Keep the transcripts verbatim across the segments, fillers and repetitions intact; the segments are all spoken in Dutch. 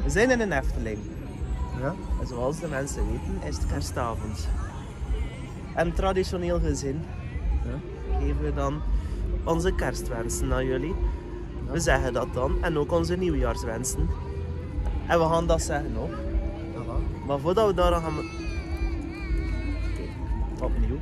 We zijn in een Efteling. Ja? En zoals de mensen weten is het kerstavond. En traditioneel gezien Ja? geven we dan onze kerstwensen aan jullie. We zeggen dat dan en ook onze nieuwjaarswensen. En we gaan dat zeggen ook. Aha. Maar voordat we daar gaan... Oké, opnieuw.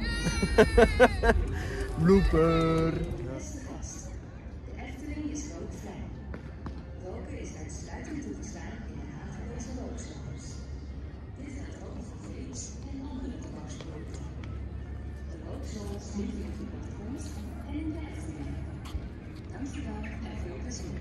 Blooper! De Efteling is rookvrij. Roken is uitsluitend toegestaan in de haveloze rookzones. Dit geldt ook voor vlees en andere tabaksproducten. De rookzones liggen op de plattegrond en in de Efteling. Dankjewel en veel plezier.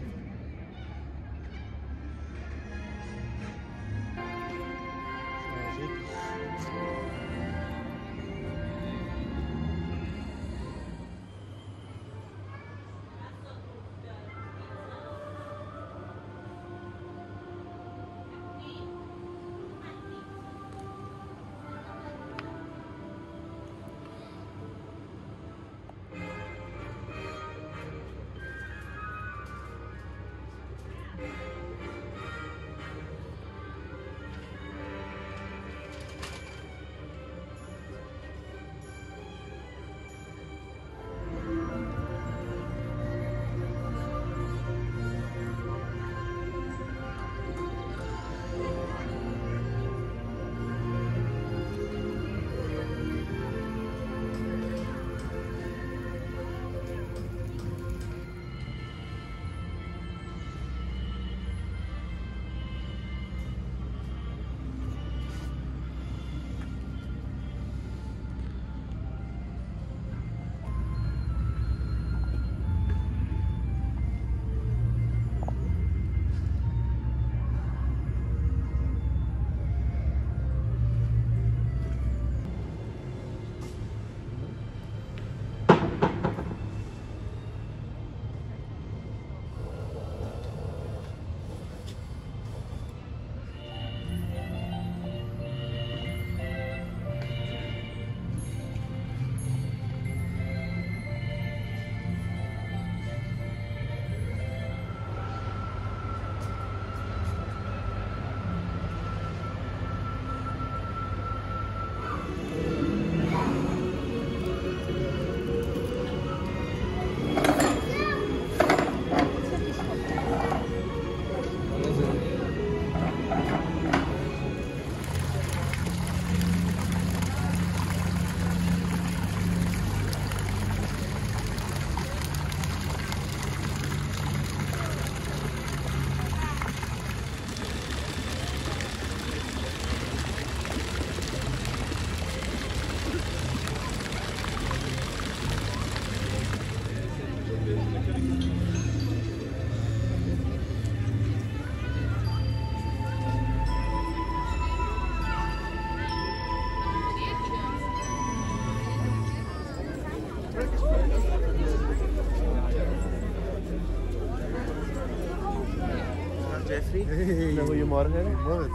Jeffrey. Hey. Goedemorgen. Mooi.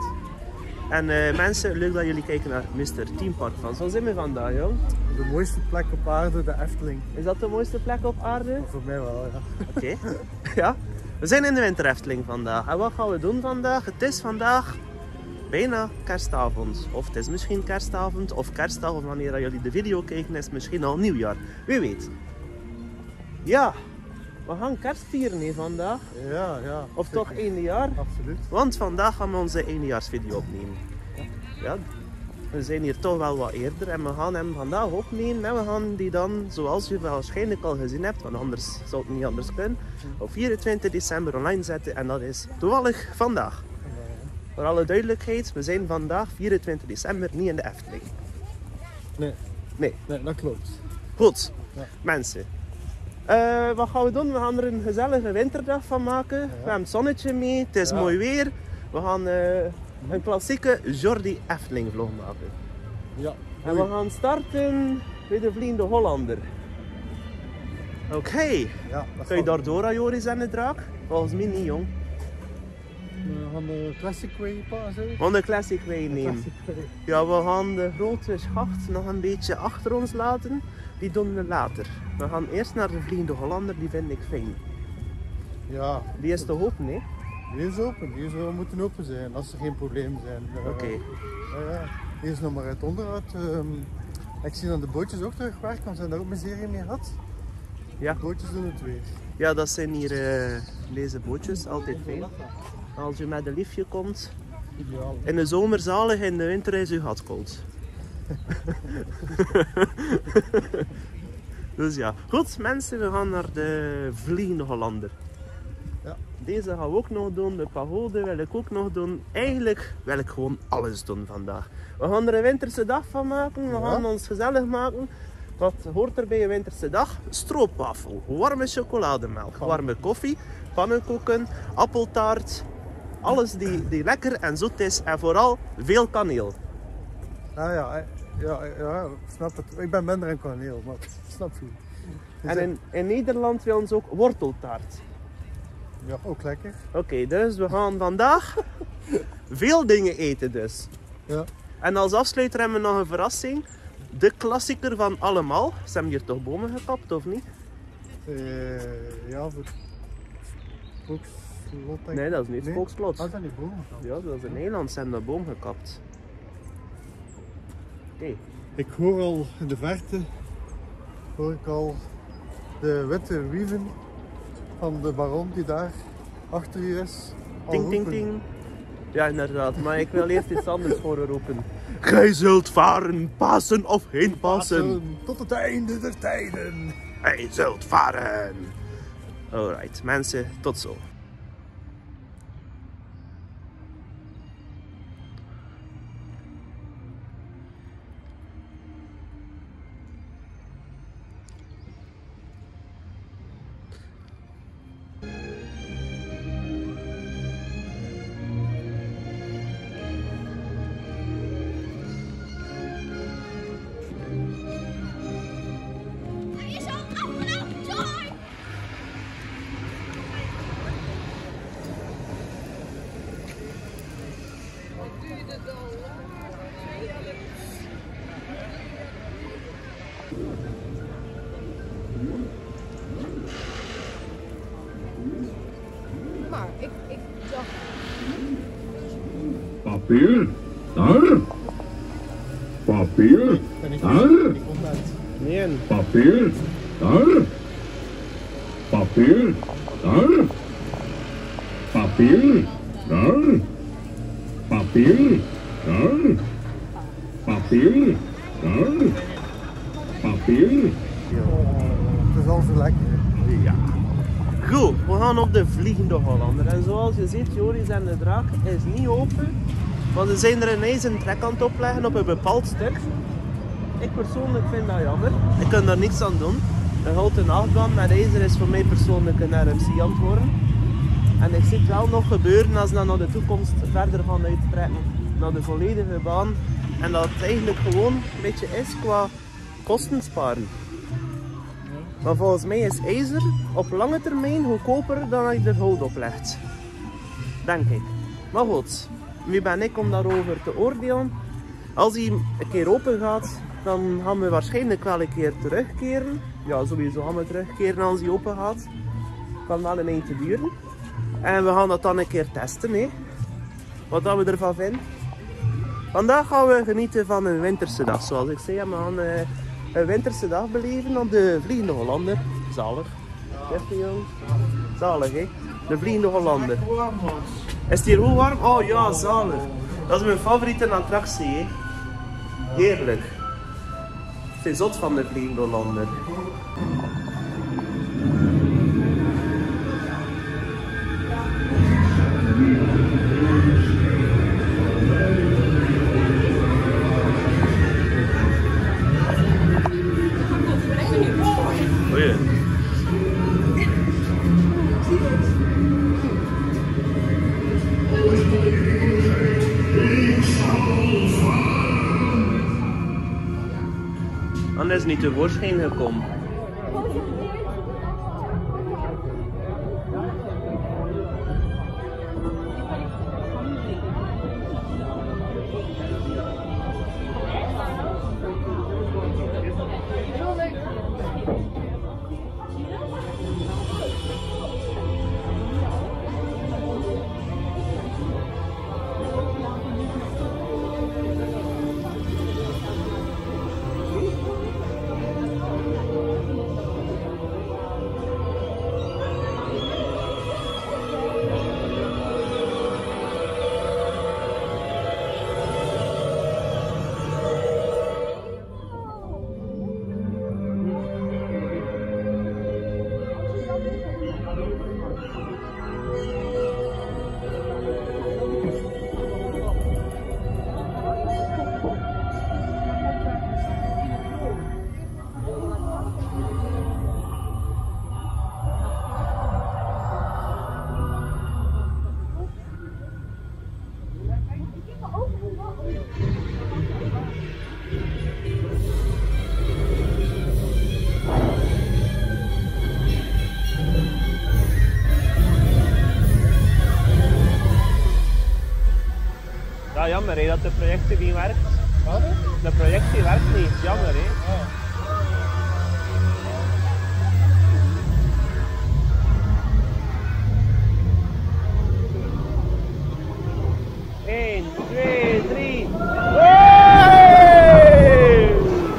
En uh, mensen, leuk dat jullie kijken naar mister Theme Park Fans. Waar zijn we vandaag, jong? De mooiste plek op aarde, de Efteling. Is dat de mooiste plek op aarde? Voor mij wel, ja. Oké. Okay. Ja. We zijn in de Winter Efteling vandaag. En wat gaan we doen vandaag? Het is vandaag bijna kerstavond. Of het is misschien kerstavond of kerstdag. Of wanneer jullie de video kijken is het misschien al nieuwjaar. Wie weet. Ja. We gaan kerst vieren hè, vandaag. Ja, ja. Of toch één jaar. Absoluut. Want vandaag gaan we onze éénjaarsvideo opnemen. Ja, we zijn hier toch wel wat eerder en we gaan hem vandaag opnemen. En we gaan die dan, zoals je waarschijnlijk al gezien hebt, want anders zou het niet anders kunnen, op vierentwintig december online zetten. En dat is toevallig vandaag. Voor alle duidelijkheid, we zijn vandaag vierentwintig december niet in de Efteling. Nee. Nee. Nee, dat klopt. Goed, Ja. mensen. Uh, wat gaan we doen? We gaan er een gezellige winterdag van maken. Ja. We hebben het zonnetje mee, het is ja. mooi weer. We gaan uh, een klassieke Jordi Efteling vlog maken. Ja. En we gaan starten bij de Vliegende Hollander. Oké. Okay. Ja, kun je daardoor aan Joris en de draak? Volgens mij niet, jong. We gaan de Classic Way passen. We gaan de Classic Way nemen. Ja, we gaan de grote schacht nog een beetje achter ons laten. Die doen we later. We gaan eerst naar de Vliegende Hollander, die vind ik fijn. Ja. Die is te hopen, hè? die is open. Die zou moeten open zijn als er geen problemen zijn. Uh, Oké. Okay. Uh, ja. Die is nog maar uit onderhoud. Um, ik zie dat de bootjes ook terugwerken, want ze hebben daar ook miserie mee gehad. Ja. De bootjes doen het weer. Ja, dat zijn hier uh, deze bootjes, altijd fijn. Als je met een liefje komt, ideaal. In de zomer zalig, in de winter is je gat koud. Dus ja, goed mensen, we gaan naar de Vliegende Hollander. Ja. Deze gaan we ook nog doen, de pagode wil ik ook nog doen. Eigenlijk wil ik gewoon alles doen vandaag. We gaan er een winterse dag van maken, we gaan ja. ons gezellig maken. Wat hoort er bij een winterse dag? Stroopwafel, warme chocolademelk, warme koffie, pannenkoeken, appeltaart. Alles die, die lekker en zoet is en vooral veel kaneel. Ah ja, ja, ja, ik snap het. Ik ben minder aan kaneel, maar ik snap je. En in, in Nederland willen ze ook worteltaart. Ja, ook lekker. Oké, okay, dus we gaan vandaag veel dingen eten dus. Ja. En als afsluiter hebben we nog een verrassing. De klassieker van allemaal. Ze hebben hier toch bomen gekapt, of niet? Uh, ja, voor Spookslot. Nee, dat is niet nee. Spookslot. Dat zijn die bomen gekapt. Ja, dat is in Nederland. Ze hebben de boom gekapt. Oké. Okay. Ik hoor al in de verte, hoor ik al de witte wieven van de baron die daar achter je is. Ting, ting, ting. Ja, inderdaad. Maar ik wil eerst iets anders horen roepen. Gij zult varen, Pasen of heen Pasen. Tot het einde der tijden. Gij zult varen. Alright, mensen, tot zo. Maar ik, ik dacht... Papier, daar. Papier, daar. Nee. Papier, daar. Papier, daar. Papier, daar. Papier, daar. Papier, daar. Papier. Het is al zo lekker. Ja. Goed, we gaan op de Vliegende Hollander. En zoals je ziet, Joris en de draak is niet open. Want ze zijn er ineens een trek aan het opleggen op een bepaald stuk. Ik persoonlijk vind dat jammer. Ik kan daar niks aan doen. Een houten achtbaan met ijzer is voor mij persoonlijk een R M C aan het worden. En ik zie het wel nog gebeuren als we dan naar de toekomst verder gaan uittrekken. Naar de volledige baan. En dat het eigenlijk gewoon een beetje is qua kosten sparen. Maar volgens mij is ijzer op lange termijn goedkoper dan als je er hout op legt. Denk ik. Maar goed, wie ben ik om daarover te oordelen? Als hij een keer open gaat, dan gaan we waarschijnlijk wel een keer terugkeren. Ja, sowieso gaan we terugkeren als hij open gaat. Kan wel een eindje duren. En we gaan dat dan een keer testen, hè. Wat dat we ervan vinden. Vandaag gaan we genieten van een winterse dag, zoals ik zei. We gaan uh, een winterse dag beleven op de Vliegende Hollander. Zalig. Ja, jongens. Zalig, hè. De Vliegende Hollander. Is het hier hoe warm? Oh ja, zalig. Dat is mijn favoriete attractie, hè. Heerlijk. Het is zot van de Vliegende Hollander. Oh ja. Anders is niet tevoorschijn gekomen. Ja, jammer hè, dat de projectie niet werkt. Wat? De projectie werkt niet, jammer hè. één, twee, drie. Hey!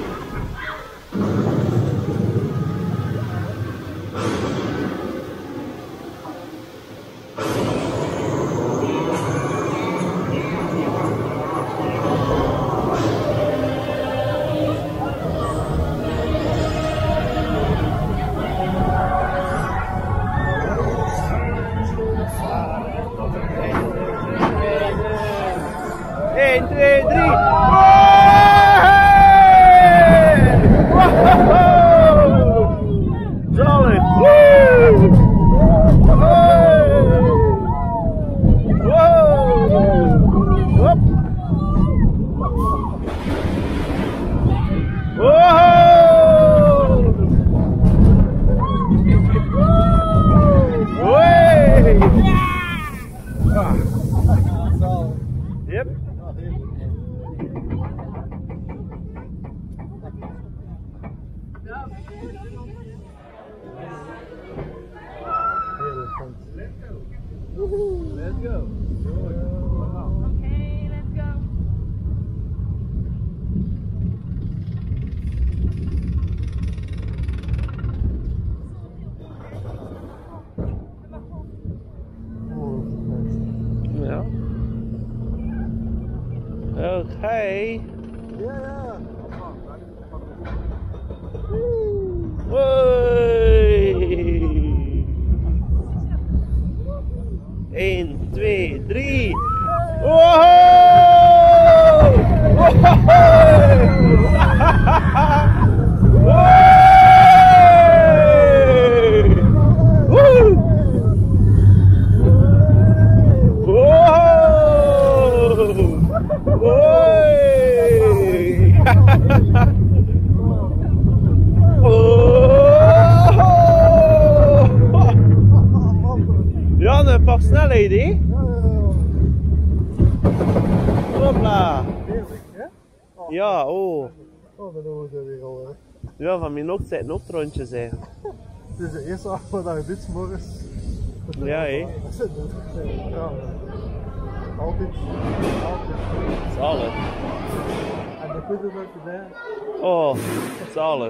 één, twee, drie. Zalig. Hop. Yep. Let's go. Okay, let's go. Ja. Oké. Ja, ja. één, twee, drie. Wow! Janne, pak snelheid hè? Hopla! Ja, oh. Oh, dan doen we het weer al. Hè. Ja, van mijn nocht zijn rondjes zijn. Het is de eerste avond dat je dit 's morgens. Ja, hé. Ja, altijd. Altijd. Zalig. En de punten dat je bij. Oh, zalig.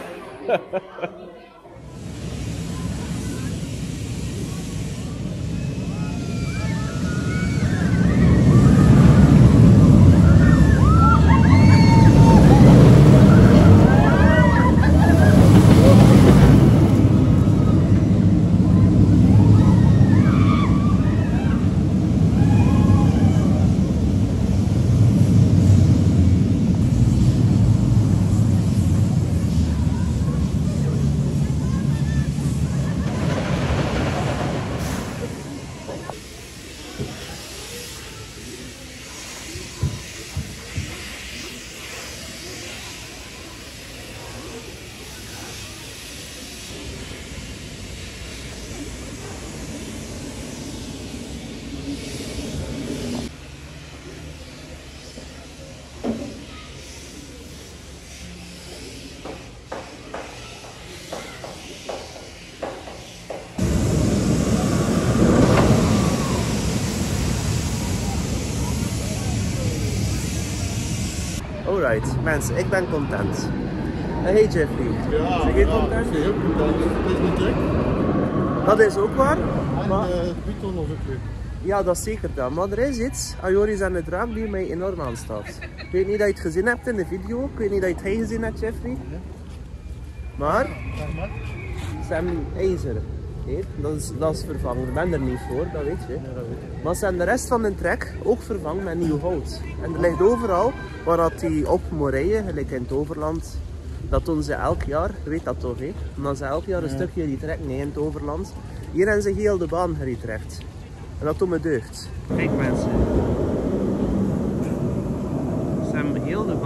Alright, mensen, ik ben content. Hey Jeffrey, Ja, ben je ja, content? ik ben heel content. Het is niet druk. Dat is ook waar. En Maar, uh, de Python was ook leuk. ja, dat is zeker dan. Maar er is iets, Ajoris en het raam, die mij enorm aanstaat. Ik weet niet dat je het gezien hebt in de video, ik weet niet dat je het gezien hebt, Jeffrey. Maar, ze hebben ijzer. Hey, dat, is, dat is vervangen, ik ben er niet voor, dat weet je. Maar ze hebben de rest van de trek ook vervangen met nieuw hout. En er ligt overal, waar dat die op moet rijden, gelijk in het Overland, dat doen ze elk jaar, je weet dat toch hè? Omdat ze elk jaar een ja. stukje retrekken nee, in het Overland. Hier hebben ze heel de baan geretrekt. En dat doet me deugd. Kijk mensen.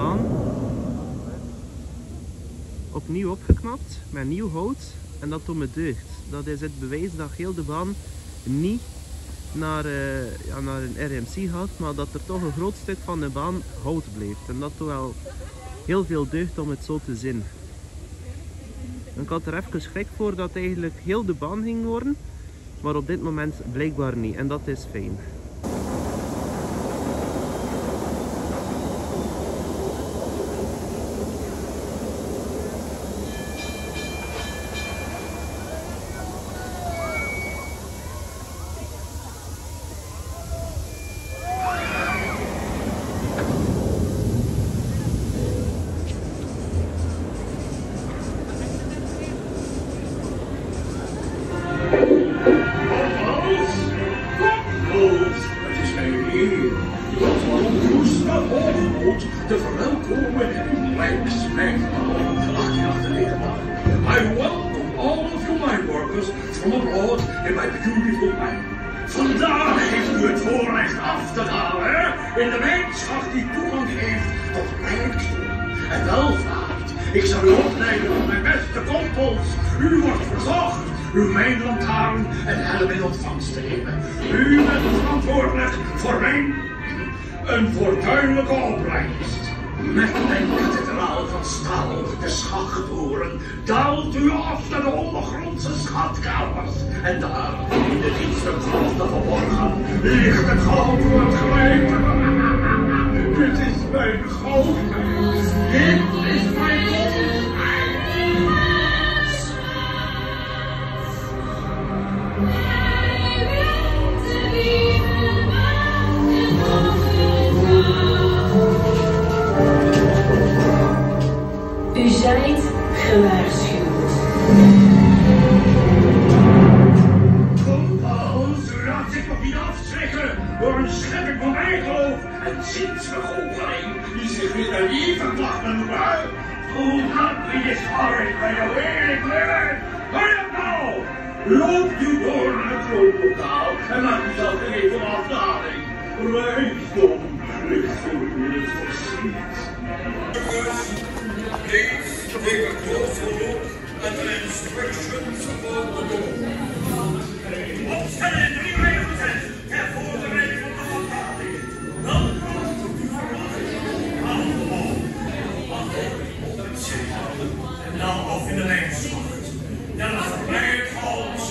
baan opnieuw opgeknapt met nieuw hout en dat doet me deugd. Dat is het bewijs dat heel de baan niet naar, uh, ja, naar een R M C gaat, maar dat er toch een groot stuk van de baan hout blijft. En dat doet wel heel veel deugd om het zo te zien. Ik had er even schrik voor dat eigenlijk heel de baan ging worden, maar op dit moment blijkbaar niet en dat is fijn. Te verwelkomen in Rijkswijkbouw achttien achtennegentig. I welcome all of you mine workers from abroad in my beautiful mine. Vandaag heeft u het voorrecht af te dalen in de mijnschacht die toegang geeft tot rijkdom en welvaart. Ik zal u opleiden tot mijn beste kompels. U wordt verzocht uw mijnlantaarn en helm in ontvangst te nemen. U bent verantwoordelijk voor mijn een fortuinlijke opbrengst. Met mijn kathedraal van staal, de schachttoren, daalt u af naar de ondergrondse schatkamers. En daar, in de diepste grotten verborgen, ligt het goud voor het glijden. Dit is mijn goudhuis. Dit is mijn goudhuis. U zijt gewaarschuwd. Kompels, laat zich nog niet afschrikken door een schepping van bijgeloof en zinsbegoocheling die zich weer naïef lachen noemen. Do not be discouraged by the weary living. Hurry up now! Loopt u door naar het troonlokaal en maak uzelf even een afdaling. Rijkdom ligt voor u in het verschiet. Please take a closer look at the inscriptions above the door. Opstellen, drie regels, ter voorbereiding van de vergadering. Welkom tot uw vergadering aan de bal. En dan af in de lijnschacht. Dan is het lijnhout.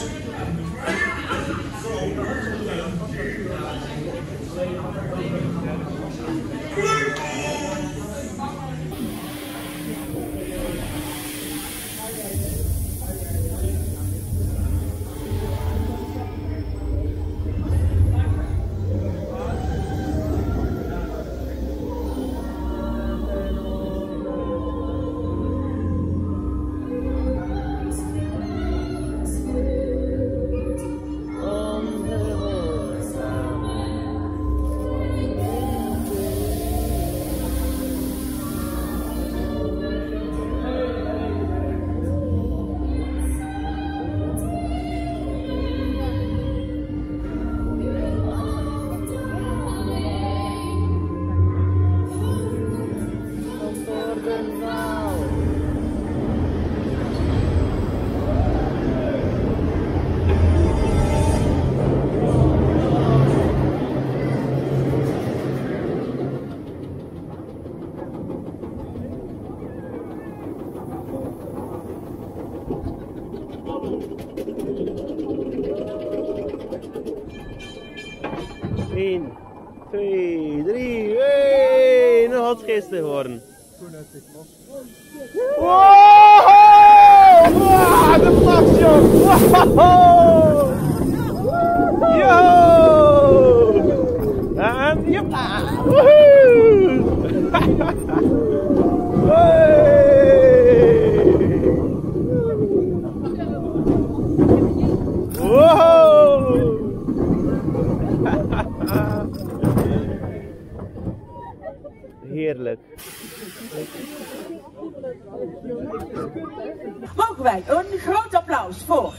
één, twee, drie, hey, een hotgeestig geworden. Wow! Wow, de vlag, joh! Wow! Yo! En joppa! Woehoe! Hey! Wow! Heerlijk. Mogen wij een groot applaus voor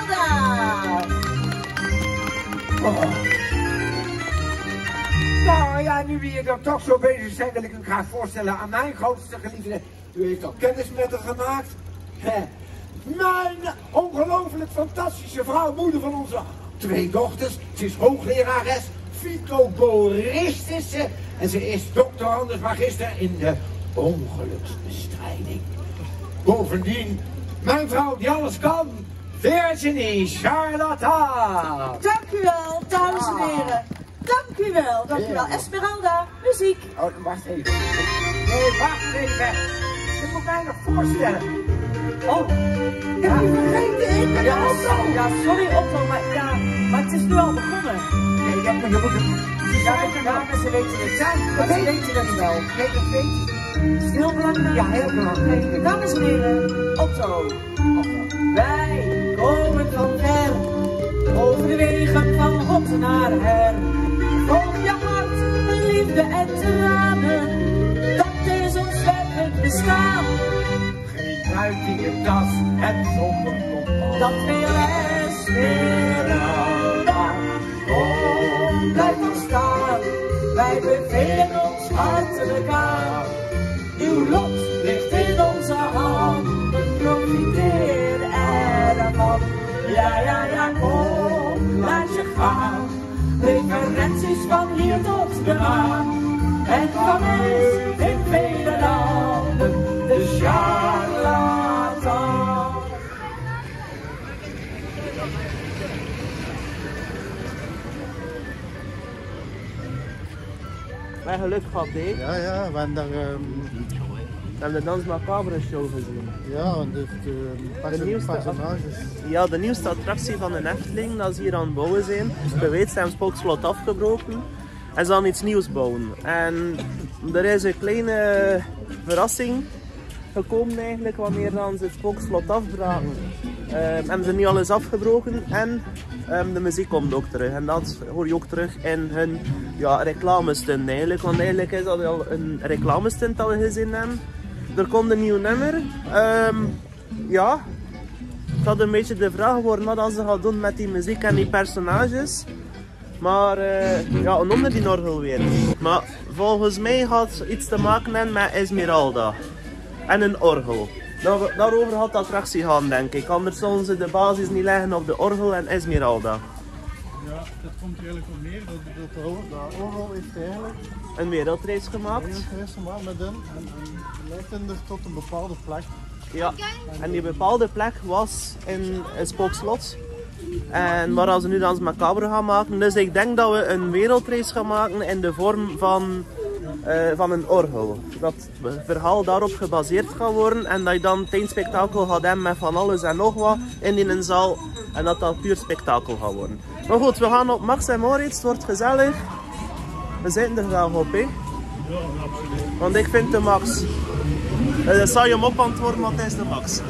Esmeralda! Oh. Nou ja, nu we hier dan toch zo bezig zijn, wil ik u graag voorstellen aan mijn grootste geliefde. U heeft al kennis met haar gemaakt. Mijn ongelooflijk fantastische vrouw, moeder van onze twee dochters. Ze is hooglerares, fytoboristische en ze is doctorandus magister in de ongeluksbestrijding. Bovendien, mijn vrouw die alles kan, Virginie Charlotta. Dank u wel, dames en heren. Dank u wel, dank u wel. Esmeralda, muziek. Oh, wacht even. Nee, wacht even. Je moet mij nog voorstellen. Oh, heb je vergeten in? Ja, zo. Ja, sorry Otto, maar, ja, maar het is nu al begonnen. Nee, ja, maar je moet het... Ja, ja, maar ze weten het. Ja, maar ze weten het wel. Nee, dat weet je. Het is heel belangrijk. Ja, heel belangrijk. Dames en heren, Otto. Otto. Wij komen van ver, over de wegen van God naar her. Volg je hart, liefde en tranen, dat is ons werkelijk bestaan. Geen buit in je tas en zonder kompas. Dat wil Esmeralda, kom, blijf nog staan. Wij bevelen ons hartelijk aan. Uw lot ligt in onze handen, profiteer ervan. Ja, ja, ja, kom, laat je gaan. Referenties van hier tot de maan. En van is in vele landen de charlatan. Mijn geluk gehad, hè? Ja, ja, we hebben daar... Um, We hebben de Dans Macabre show gezien. ja, en dus de, perso De nieuwste personages. Ja, de nieuwste attractie van de Efteling, dat ze hier aan het bouwen zijn. We weten, ze hebben Spookslot afgebroken en ze gaan iets nieuws bouwen. En er is een kleine verrassing gekomen eigenlijk wanneer dan ze het Spookslot afbraken. Uh, hebben ze nu alles afgebroken en um, de muziek komt ook terug. En dat hoor je ook terug in hun ja, reclamestunt eigenlijk. Want eigenlijk is dat al een reclamestunt dat we gezien hebben. Er komt een nieuw nummer. Um, ja, het had een beetje de vraag worden wat ze gaan doen met die muziek en die personages. Maar uh, ja, een onder die orgel weer. Maar volgens mij gaat het iets te maken hebben met Esmeralda. En een orgel. Daar, daarover had de attractie gaan, denk ik. Anders zullen ze de basis niet leggen op de orgel en Esmeralda. Ja, dat komt er eigenlijk op neer. Dat, dat, dat, dat orgel heeft eigenlijk Een wereldreis een gemaakt. wereldreis gemaakt met hem. En, en leidt hem er tot een bepaalde plek. Ja, en die bepaalde plek was in een spookslot. En waar ze nu Dans Macabre gaan maken. Dus ik denk dat we een wereldreis gaan maken in de vorm van, uh, van een orgel. Dat het verhaal daarop gebaseerd gaat worden. En dat je dan het eindspektakel gaat hebben met van alles en nog wat in een zaal. En dat dat puur spektakel gaat worden. Maar goed, we gaan op Max en Moritz. Het wordt gezellig. We zitten er wel op, hè? Want ik vind de Max. Uh, zou je hem op antwoorden, want hij is de Max.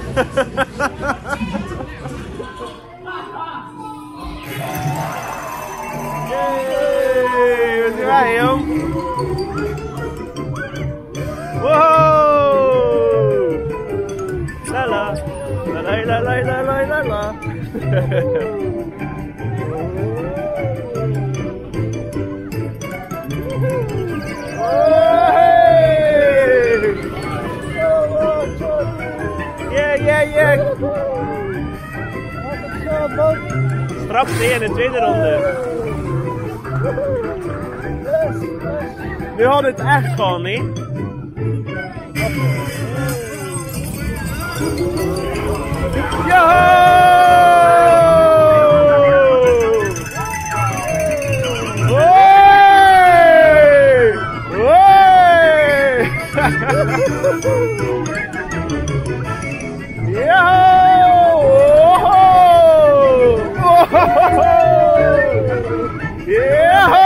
Yay, wat doe jij, jong? Wow! Lala! La la la la la la la! Yeah, yeah, yeah! Straks in de tweede ronde. Nu gaat het echt gaan, hè? Joho! Hoi! Hoi! Joho! Joho!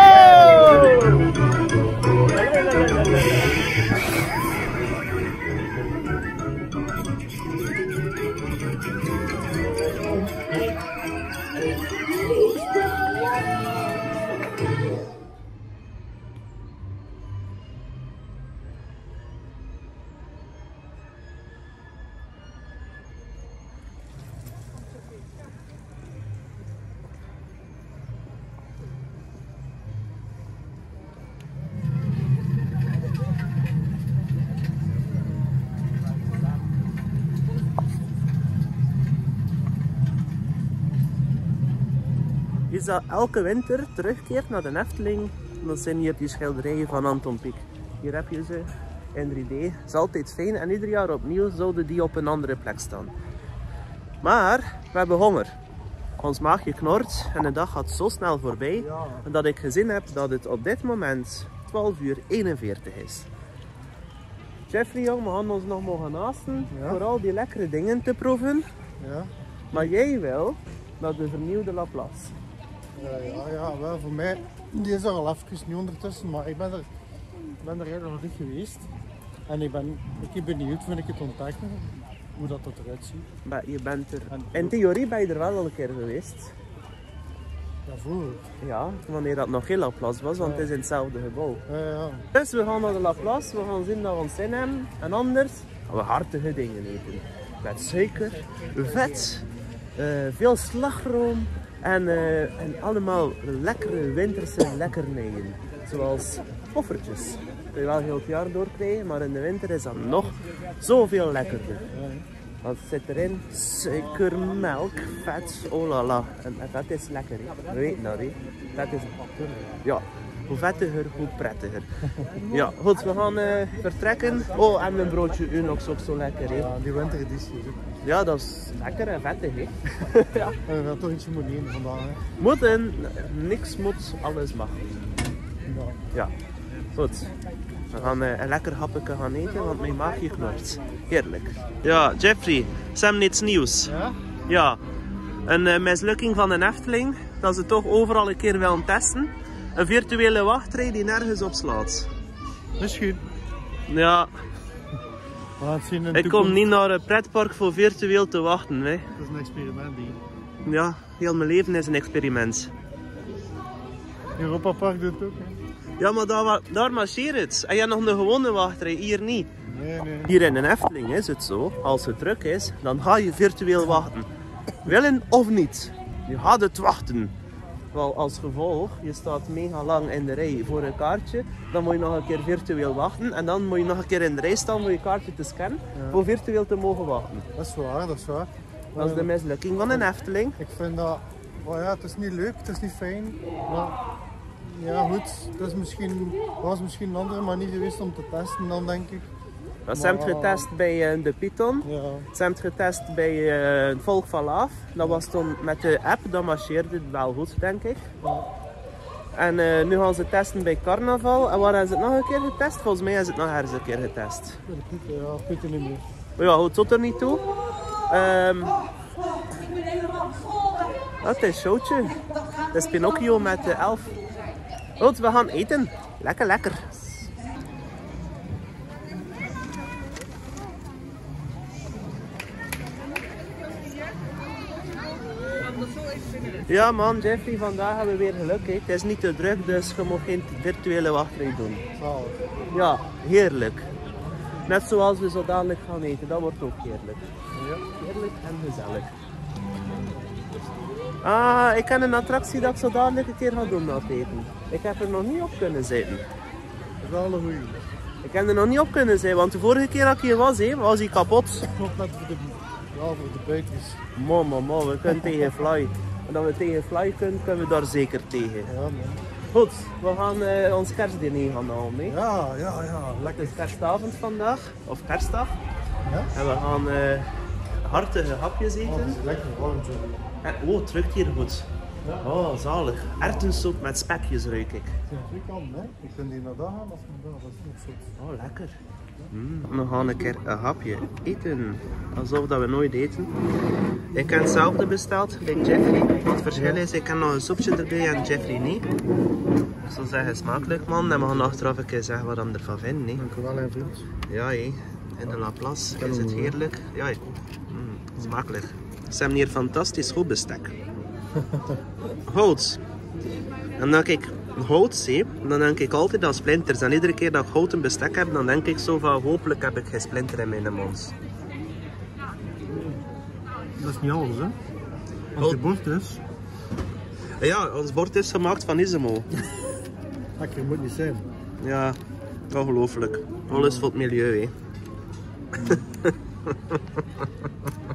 Wie dat elke winter terugkeert naar de Efteling, dat zijn hier die schilderijen van Anton Pieck. Hier heb je ze in drie D. Het is altijd fijn en ieder jaar opnieuw zouden die op een andere plek staan. Maar we hebben honger. Ons maagje knort en de dag gaat zo snel voorbij dat ik gezien heb dat het op dit moment twaalf uur eenenveertig is. Jeffrey jong, we gaan ons nog mogen naasten Ja. voor al die lekkere dingen te proeven. Ja. Maar jij wil naar de vernieuwde Laplace. Ja, ja, ja, wel voor mij, die is er al even nu ondertussen, maar ik ben er, ik ben er eigenlijk nog niet geweest. En ik ben, ik ben benieuwd, vind ik het ontdekken, hoe dat, dat eruit ziet. Maar je bent er, En- in theorie ben je er wel al een keer geweest. Daarvoor. Ja, wanneer dat nog geen Laplace was, want het is in hetzelfde gebouw. Ja, ja. Dus we gaan naar de Laplace, we gaan zien dat we ons zin hebben. En anders gaan we hartige dingen eten. Met suiker, vet, uh, veel slagroom en, uh, en allemaal lekkere winterse lekkernijen. Zoals poffertjes. Dat kun je wel heel het jaar door krijgen, maar in de winter is dat nog zoveel lekkerder. Wat zit erin? Suiker, melk, vet, oh la la. En vet is lekker, hè. We weten dat, hè. Vet is... Ja, hoe vettiger, hoe prettiger. Ja, goed, we gaan uh, vertrekken. Oh, en mijn broodje Unox ook zo lekker, hè. Ja, die wintereditie is ook. Ja, dat is lekker en vettig, hè. Ja. En we gaan toch ietsje moeten eten vandaag, hè. Moeten, niks moet, alles mag. Ja. Ja, goed. We gaan uh, een lekker hapje gaan eten, want mijn maagje knort. Heerlijk. Ja, Jeffrey, Sam iets nieuws. Ja? Ja, een uh, mislukking van een Efteling, dat ze toch overal een keer willen testen. Een virtuele wachtrij die nergens op slaat. Misschien. Ja, We gaan het zien in de ik kom toekomst. niet naar een pretpark voor virtueel te wachten. Hè. Dat is een experiment hier. Ja, heel mijn leven is een experiment. Europa Park doet het ook, hè. Ja, maar daar, daar marcheert het. En je hebt nog een gewone wachtrij, hier niet. Nee, nee. Hier in een Efteling is het zo, als het druk is, dan ga je virtueel wachten. Willen of niet, je gaat het wachten. Wel als gevolg, je staat mega lang in de rij voor een kaartje, dan moet je nog een keer virtueel wachten en dan moet je nog een keer in de rij staan voor je kaartje te scannen, Ja. voor virtueel te mogen wachten. Dat is waar, dat is waar. Dat is de mislukking van een Efteling. Ik vind dat, oh ja, het is niet leuk, het is niet fijn, maar ja goed, het is misschien, was misschien een andere manier geweest om te testen dan, denk ik. Ze hebben het getest bij uh, de Python, Ja, ze hebben het getest bij uh, het Volk van Laaf. Dat was toen met de app, dat marcheerde het wel goed, denk ik. ja. En uh, nu gaan ze testen bij carnaval. En waar hebben ze het nog een keer getest? Volgens mij is het nog ergens een keer getest. Ik weet het niet, ja, ik weet het niet meer. Maar ja, het tot er niet toe. Um, dat is showtje. Dat is Pinocchio met de elf. Goed, we gaan eten. Lekker, lekker. Ja man, Jeffrey, vandaag hebben we weer geluk. Hè. Het is niet te druk, dus je mag geen virtuele wachtrij doen. Zalig. Ja, heerlijk. Net zoals we zo dadelijk gaan eten, dat wordt ook heerlijk. Ja. Heerlijk en gezellig. Ah, ik ken een attractie dat ik zo dadelijk een keer ga doen na het eten. Ik heb er nog niet op kunnen zitten. Dat is wel een goeie. Ik heb er nog niet op kunnen zijn, want de vorige keer dat ik hier was, hè, was hij kapot. Klopt net voor de, ja, voor de buitens. Mama, mama, we kunnen tegen Fly. En dat we tegen Fly kunnen, kunnen we daar zeker tegen. Ja, man. Goed, we gaan uh, ons kerstdiner gaan halen. Hè. Ja, ja, ja, Het lekker. is kerstavond vandaag, of kerstdag. Ja? En we gaan uh, hartige hapjes Oh, eten. het is lekker warm zo. En, oh, het ruikt hier goed. Oh, zalig. Erwtensoep met spekjes ruik ik. Het zijn twee kanten, hè. Je kunt die naar daar gaan of naar daar, dat is ook zo. Oh, lekker. Mm, we gaan een keer een hapje eten. Alsof dat we nooit eten. Ik heb hetzelfde besteld bij Jeffrey. Het verschil is, ik heb nog een soepje erbij en Jeffrey niet. Ik zou zeggen, smakelijk man. En we gaan achteraf een keer zeggen wat we ervan vinden. Hè. Dank u wel, hè, vriend. Ja, hé. In de Laplace is het heerlijk. Ja, hé. Mm, smakelijk. Ze hebben hier fantastisch goed bestek. Hout. En dan ik hout zie, dan denk ik altijd aan splinters. En iedere keer dat ik houten bestek heb, dan denk ik zo van hopelijk heb ik geen splinter in mijn mond. Dat is niet alles, hè. Als Oh. je bord is, Ja, ons bord is gemaakt van Isimo. lekker moet niet zijn. Ja, ongelooflijk. Alles voor het milieu, hè.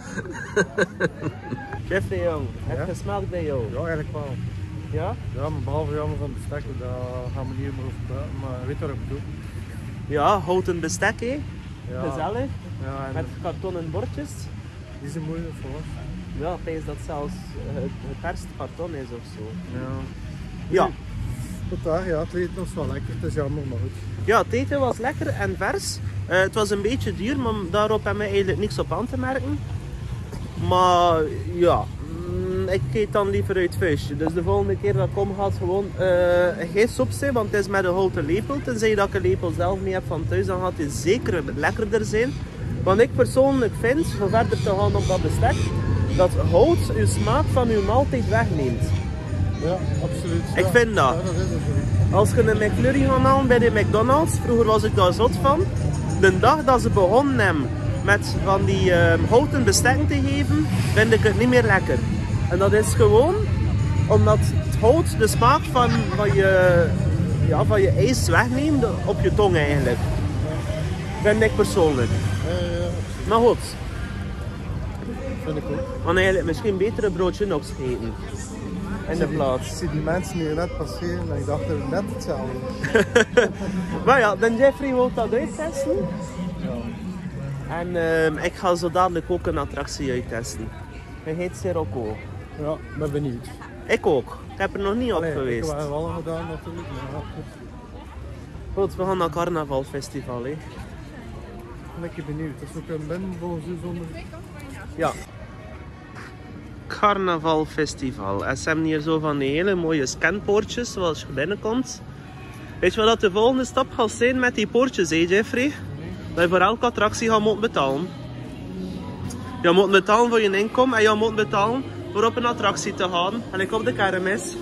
Jeffrey jong, heb je Ja? gesmaakt bij jou? Ja, eigenlijk wel. Ja? Ja, maar behalve jammer van bestek, daar gaan we niet meer over praten, maar weet wat ik bedoel. Ja, houten bestek hè? Ja. Gezellig. Ja, en Met kartonnen bordjes. die is moeilijk voor ons. Ja, ik denk dat het zelfs het geperst karton is of zo. Ja. Ja. Tot daar, ja, het eten was wel lekker, het is jammer, maar goed. Ja, het eten was lekker en vers. Uh, het was een beetje duur, maar daarop hebben we eigenlijk niks op aan te merken. Maar ja, mm, ik eet dan liever uit visje. Dus de volgende keer dat ik kom gaat gewoon uh, geen soep zijn, want het is met een houten lepel. Tenzij dat ik een lepel zelf mee heb van thuis, dan gaat het zeker lekkerder zijn. Want ik persoonlijk vind, voor verder te gaan op dat bestek, dat hout uw smaak van uw maaltijd wegneemt. Ja, absoluut. Ik ja. vind dat. Ja, dat is het zo. Als je een McFlurry gaat halen bij de McDonald's, vroeger was ik daar zot van. De dag dat ze begonnen hebben met van die uh, houten bestekken te geven, vind ik het niet meer lekker. En dat is gewoon omdat het hout de smaak van, van, je, ja, van je ijs wegneemt op je tong eigenlijk. Vind ik persoonlijk. Ja, ja, ja, Maar goed, vind ik ook. we gaan eigenlijk misschien beter een broodje nog eten. In de plaats. Ik zie die mensen hier net passeren en ik dacht dat het net hetzelfde. Maar ja, dan Jeffrey wil dat uittesten. Ja. En uh, ik ga zo dadelijk ook een attractie uittesten. Hij heet Sirocco. Ja, ik ben benieuwd. Ik ook. Ik heb er nog niet op Allee, geweest. Ik heb er wel gedaan natuurlijk, maar ja, goed. Goed, we gaan naar carnavalfestival. Hè. Ben ik benieuwd. Dat is ook een ben volgens u zonder... Ja. Carnavalfestival. En ze hebben hier zo van die hele mooie scanpoortjes zoals je binnenkomt. Weet je wat de volgende stap gaat zijn met die poortjes, hè Jeffrey? Dat je voor elke attractie gaat moeten betalen. Je moet betalen voor je inkomen en je moet betalen voor op een attractie te gaan. En ik op de kermis.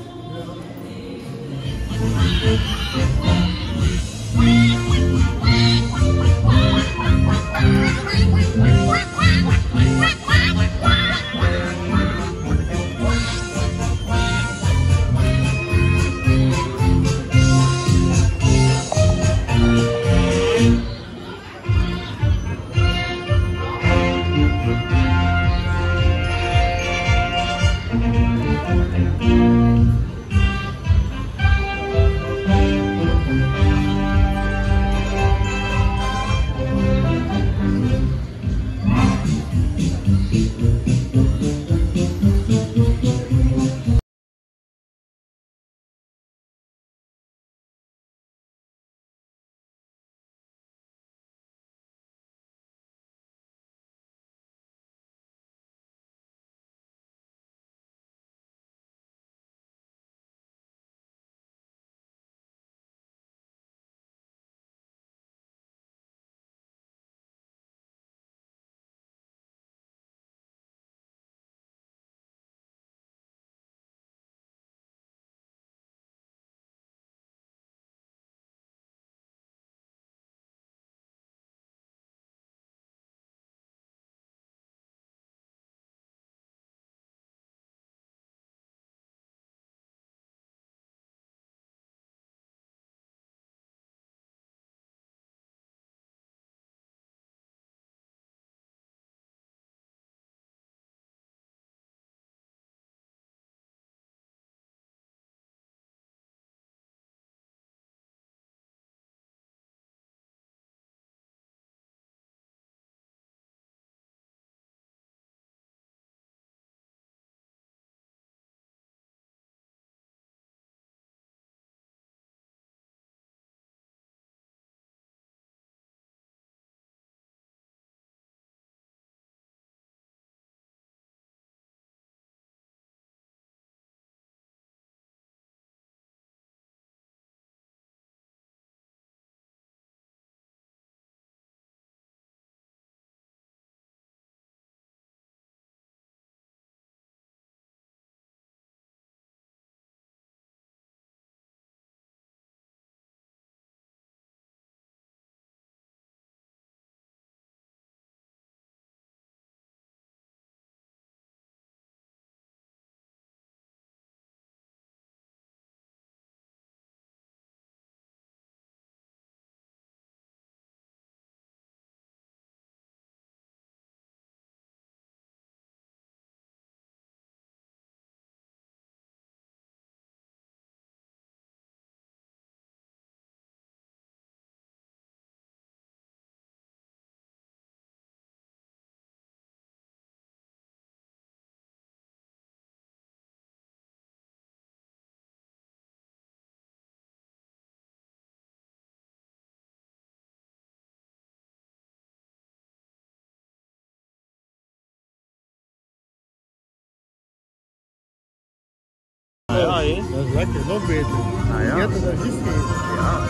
Ah, ja, hè. Dat is lekker, nog beter. Ah, ja. Je hebt het al juist gegeten. Ja.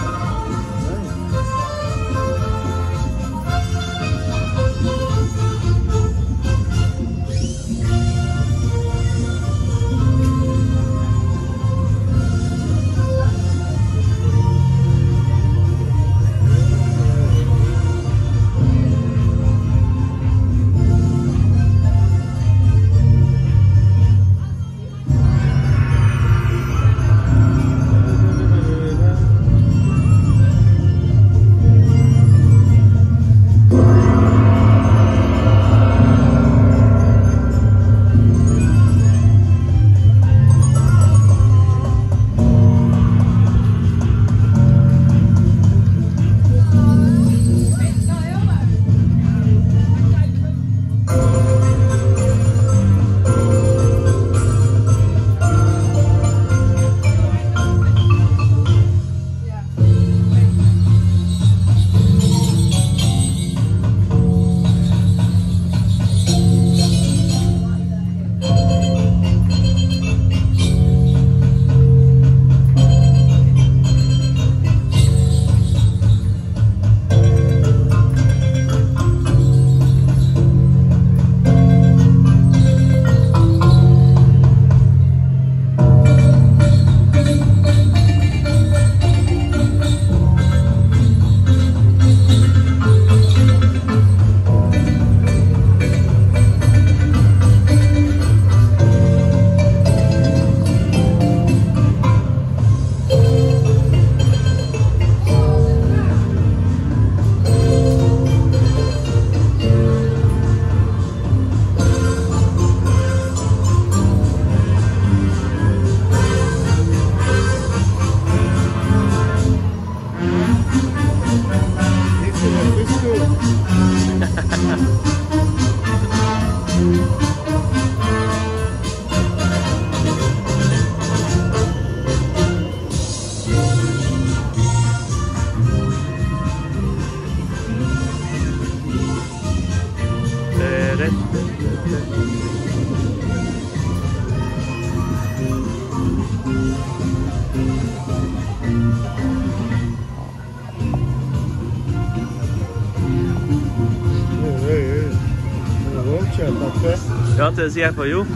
Ja, dat is hier voor jou.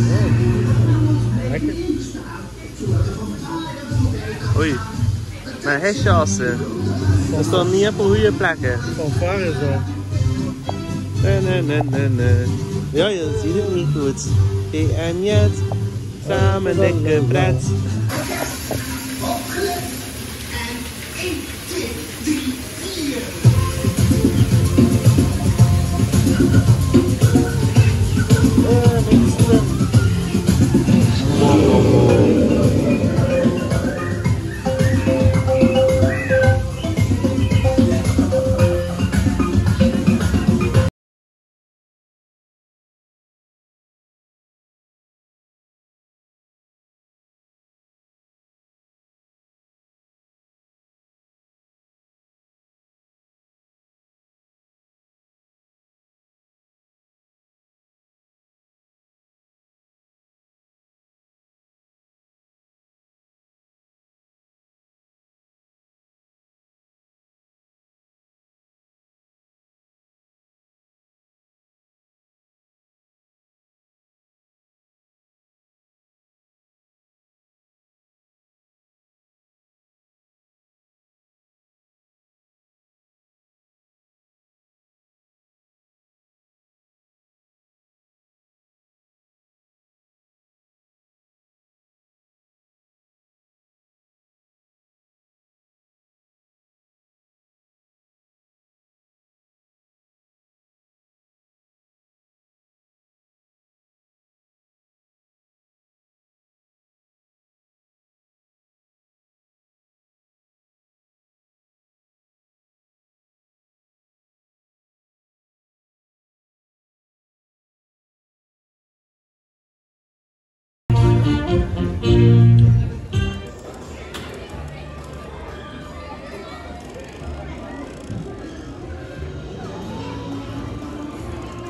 Lekker. Oei, maar hij chassen. Er staan niet op goede plekken. Van waar is dat? Nee, nee, nee, nee, nee. Ja, je ziet het niet goed. Hey, en jet, samen lekker pret.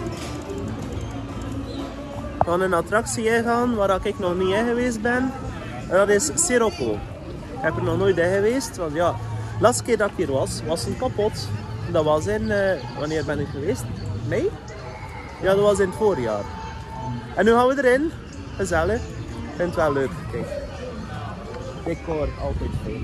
We gaan een attractie ingaan waar ik nog niet in geweest ben. En dat is Sirocco. Ik heb er nog nooit in geweest, want ja, de laatste keer dat ik hier was, was het kapot. Dat was in, uh, wanneer ben ik geweest? Mei? Ja, dat was in het voorjaar. En nu gaan we erin. Gezellig. Ik vind het wel leuk. Kijk. Decor, altijd fijn.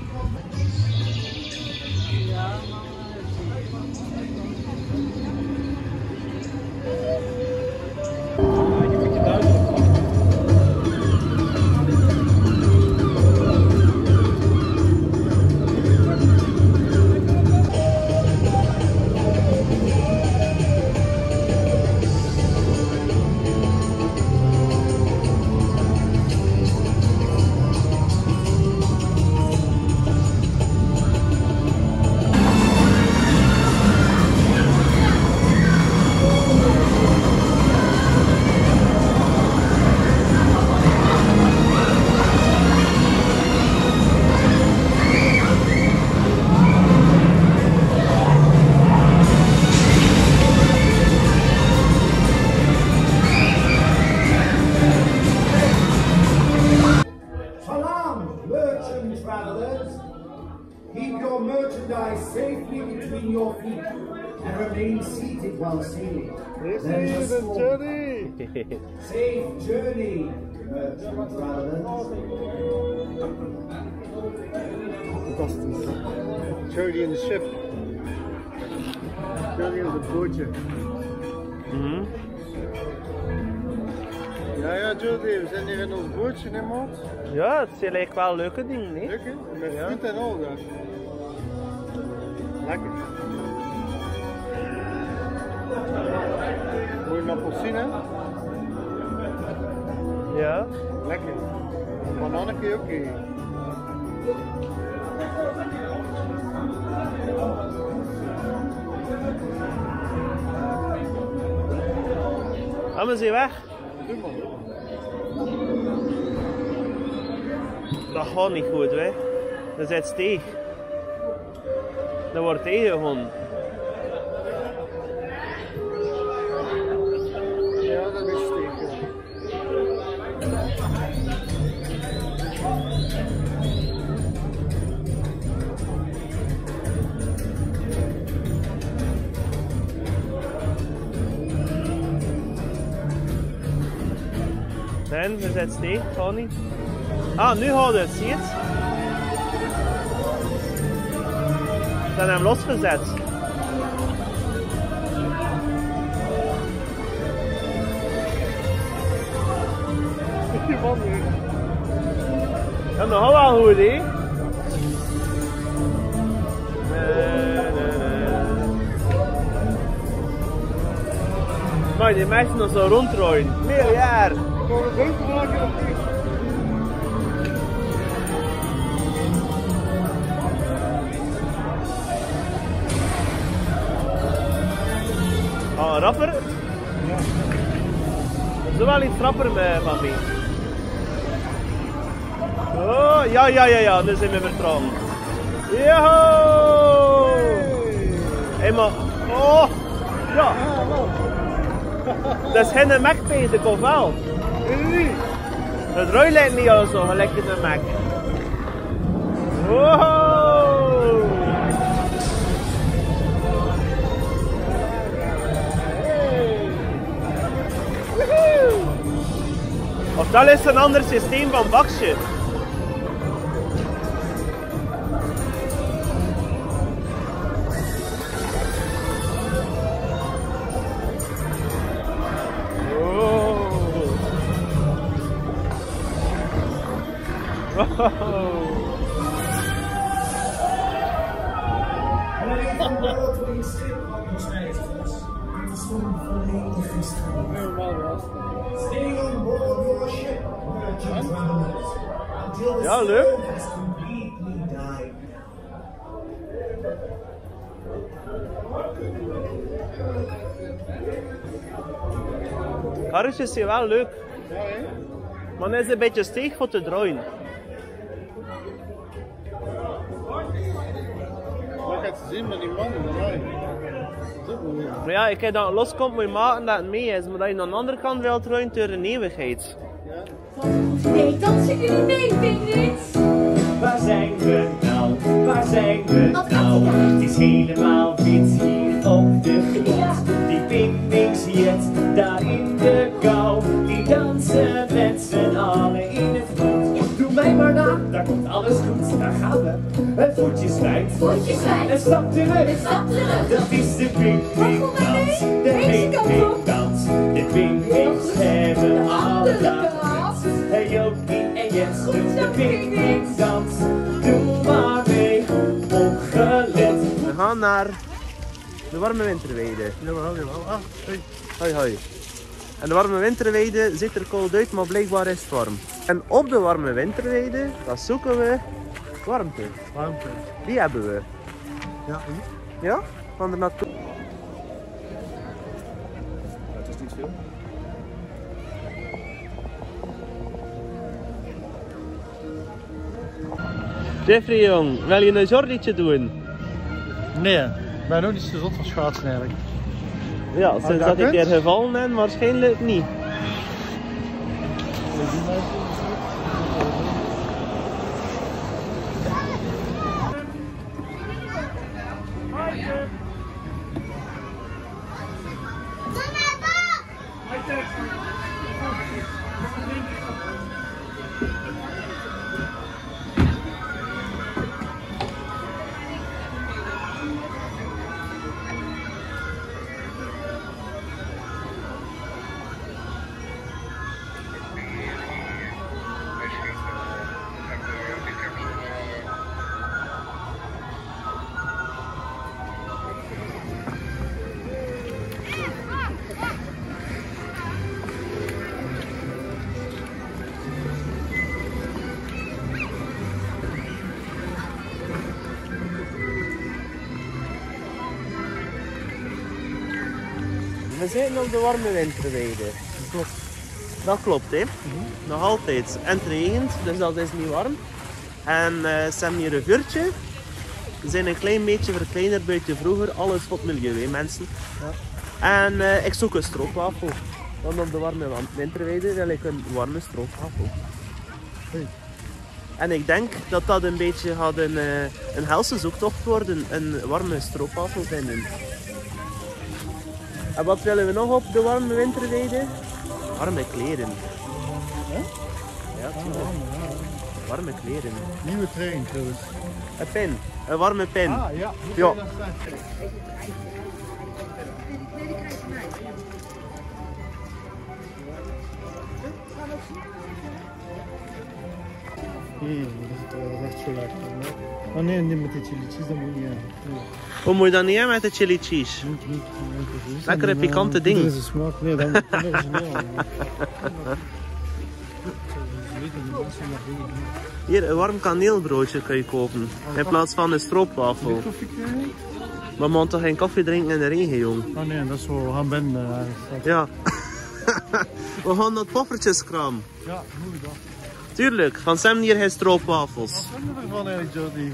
Keep your merchandise safely between your feet and remain seated while sailing. Safe journey! Safe journey, merchant travelers. Fantastisch. Journey in the ship. Journey in het bootje. Mm-hmm. Ja, ja, Jody, we zijn hier in ons bootje, hè, maat? Ja, het zijn eigenlijk wel leuke dingen, nee? Leuk, hè? Met ja. Fruit en al daar. Lekker. Mooie appelsine. Ja. Lekker. Bananen kun je ook eten. Gaan we ze weg? Doe maar. Dat gaat niet goed, hè. Dat zit steeg. Dat wordt tegengewonnen. Ja, dat is steeg. Nee, er zit steeg, gaat niet. Ah, nu gaat het, zie je het? Ze hebben hem losgezet. Die man weer. Ja, nog wel goed, hè? Nee, nee, nee. Maar die mensen nog zo rondrooien. Meer jaar. Ik wil het beter maken of niet? Oh, rapper? Ja. Zo wel iets rapper met van mij. Oh, ja, ja, ja, ja, nu zijn we vertrouwen. Joho! Hé, maar, oh, ja. Dat is geen Mac bezig, of wel? Nee. Het rui lijkt niet al zo, gelijk in de Mac. Wow! Of dat is een ander systeem van bakje. Ja, leuk. Karretjes zijn wel leuk. Ja, hè? Maar het is een beetje steeg voor te draaien. Wat gaat ze zien met die man? Maar ja, ik heb dat loskomt moet je maken dat het mee is, maar dat je aan de andere kant wilt draaien door een eeuwigheid. Ja. Nee, dansen jullie mee, pinguïns? Waar zijn we nou? Waar zijn we Wat nou? gaat hij daar? Het is helemaal wit hier op de grond. Ja. Die pinguïns jet daar in de kou. Die dansen met z'n allen in het rond. Doe mij maar na, daar komt alles goed. Daar gaan we. Het voetjes wijd. Voetjes wijd. En stap terug. En stap terug. Dat is de pinguïndans. De Deze kant op. pinguïndans. De pinguïns hebben alle Andere dag. kant. Hey Jopie en Jens, Goed doe zo, de pinguïndans. Doe maar mee, opgelet. We gaan naar de warme winterweide. Jawel, jawel. Ah, hey. Hoi hoi. En de warme winterweide ziet er koud uit, maar blijkbaar is het warm. En op de warme winterweide, dat zoeken we warmte. Warmte. Die hebben we. Ja, hier. Ja? Gaan er naartoe. Dat is niet veel. Jeffrey jong, wil je een Jordietje doen? Nee, ik ben ook niet zo zot van schaatsen eigenlijk. Ja, dat sinds dat ik kunt? er gevallen ben, waarschijnlijk niet. We zitten op de warme winterweide. Klopt. Dat klopt, hè? Nog altijd. En het regent, dus dat is niet warm. En uh, ze hebben hier een vuurtje. Ze zijn een klein beetje verkleinerd buiten vroeger. Alles voor het milieu, hè, mensen. Ja. En uh, ik zoek een stroopwafel. Want op de warme winterweide wil ik een warme stroopwafel. Hey. En ik denk dat dat een beetje gaat een, uh, een helse zoektocht worden. Een warme stroopwafel vinden. En wat willen we nog op de warme winterweide? Warme kleren. Huh? Ja, tuurlijk. Warme kleren. Nieuwe trein trouwens. Een pin. Een warme pin. Ah ja. Ja. Nee, dat is echt zo lekker. Oh nee, niet met die chili's, dat moet niet hebben. Nee. Hoe moet je dat niet hebben met de chili cheese? Niet, niet, niet. Lekkere pikante ding. Dat is een smaak. Nee, dat moet niet origineel. Hier, een warm kaneelbroodje kun je kopen. In plaats van een stroopwafel. Koffie krijgen? Maar we moeten toch geen koffie drinken in de regen, jong? Oh nee, dat is zo. We gaan binnen. Uh, Ja. We gaan naar het poffertjeskraam. Ja, moet ik dat. Tuurlijk, van Sam hier geen stroopwafels. Wat vinden we ervan eigenlijk, Jordi?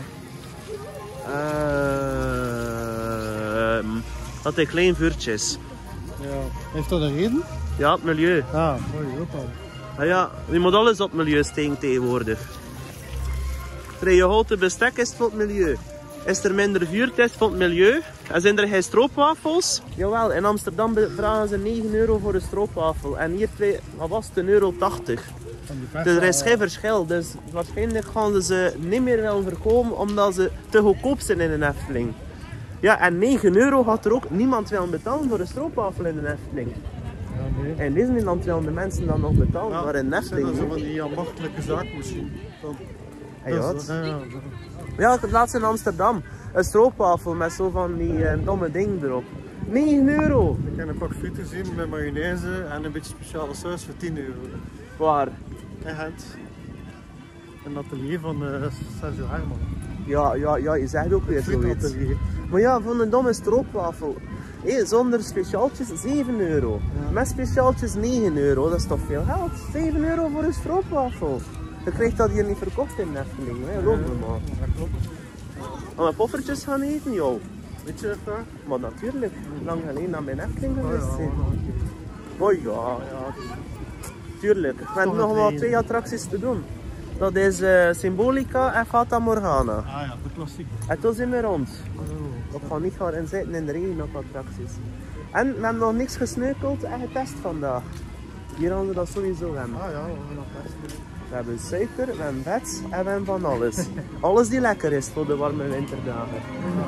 Uh, dat zijn klein vuurtjes. Ja. Heeft dat een reden? Ja, het milieu. Ah, mooi, ook al. Ah ja, je moet alles op het milieu steken tegenwoordig. Vrije houten bestek is voor het milieu. Is er minder vuur, het is voor het milieu. En zijn er geen stroopwafels? Jawel, in Amsterdam vragen ze negen euro voor een stroopwafel. En hier twee, wat was het, een euro tachtig. Dus er is geen verschil. Dus waarschijnlijk gaan ze ze niet meer willen verkopen omdat ze te goedkoop zijn in een Efteling. Ja, en negen euro gaat er ook niemand willen betalen voor een stroopwafel in een Efteling. Ja, nee. In Disneyland willen de mensen dan nog betalen, Ja, maar in dat zijn Efteling dan zo niet. van die ambachtelijke zaak misschien. Dan, Ja, ja, dat het- is- ja, ja, ja. Ja, ik had laatst in Amsterdam een stroopwafel met zo van die eh, domme dingen erop. negen euro! Ik heb een pak frieten zien met mayonaise en een beetje speciale saus voor tien euro. Waar? In Gent. Een atelier van uh, Sergio Herman. Ja, ja, ja, je zegt ook weer zoiets. Frietatelier. Maar ja, voor een domme stroopwafel. Hé, zonder speciaaltjes zeven euro. Ja. Met speciaaltjes negen euro, dat is toch veel geld? zeven euro voor een stroopwafel. Je krijgt dat hier niet verkocht in Efteling, hè? Geloof me maar. Dat klopt. Gaan we poffertjes gaan eten, joh? Weet je het daar? Maar natuurlijk, lang geleden naar mijn Efteling Oh geweest ja, zijn. nog een keer. Oh ja, ja. Tuurlijk. We hebben nog wel twee attracties te doen. Dat is uh, Symbolica en Fata Morgana. Ah ja, de klassiek. En toen zijn we rond. Oh. We gaan niet gaan inzitten in de regen op attracties. En we hebben nog niks gesneukeld en getest vandaag. Hier gaan we dat sowieso hebben. Ah ja, we gaan nog testen. We hebben suiker, we hebben vet en we hebben van alles. Alles die lekker is voor de warme winterdagen.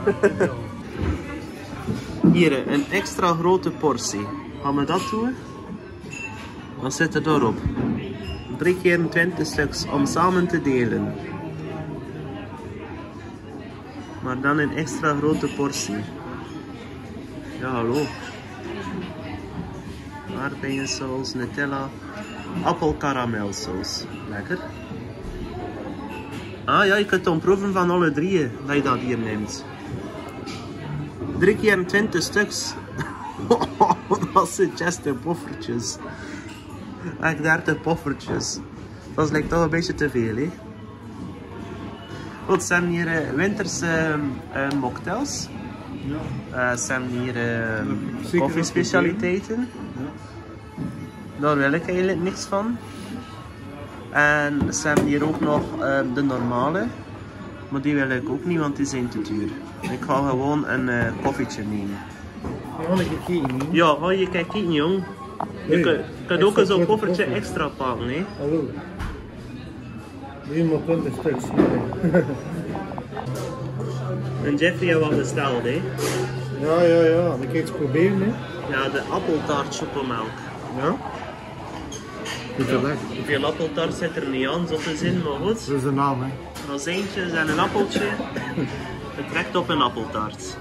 Hier, een extra grote portie. Gaan we dat doen? Wat zit er daarop? drie keer twintig stuks om samen te delen. Maar dan een extra grote portie. Ja, hallo. Aardbeiensaus, Nutella, appelkaramelsaus. Lekker. Ah ja, je kunt dan proeven van alle drieën dat je dat hier neemt. drie keer twintig stuks. Dat zijn cheste poffertjes. Echt dertig poffertjes. Dat is like toch een beetje te veel, hè? Goed, ze hebben hier uh, winterse uh, mocktails. Ja. Uh, ze hebben hier uh, koffiespecialiteiten. Ja. Daar wil ik eigenlijk niks van. En ze hebben hier ook nog uh, de normale. Maar die wil ik ook niet, want die zijn te duur. Ik ga gewoon een uh, koffietje nemen. Ja, ik kijk niet. Ja, ga je kijken, jong. Je nee, kunt ook zo'n koffertje extra pakken, hè? Hallo. driehonderdtwintig stuks. En Jeffrey heeft wat besteld, hè? Ja, ja, ja. Dan kan je iets proberen, hè? Ja, de appeltaart chocomelk. Ja? Goed te leggen. Hoeveel appeltaart zit er niet aan, zo te zien, maar goed. Dat is een naam, hè? Rozijntjes en een appeltje. Het trekt op een appeltaart.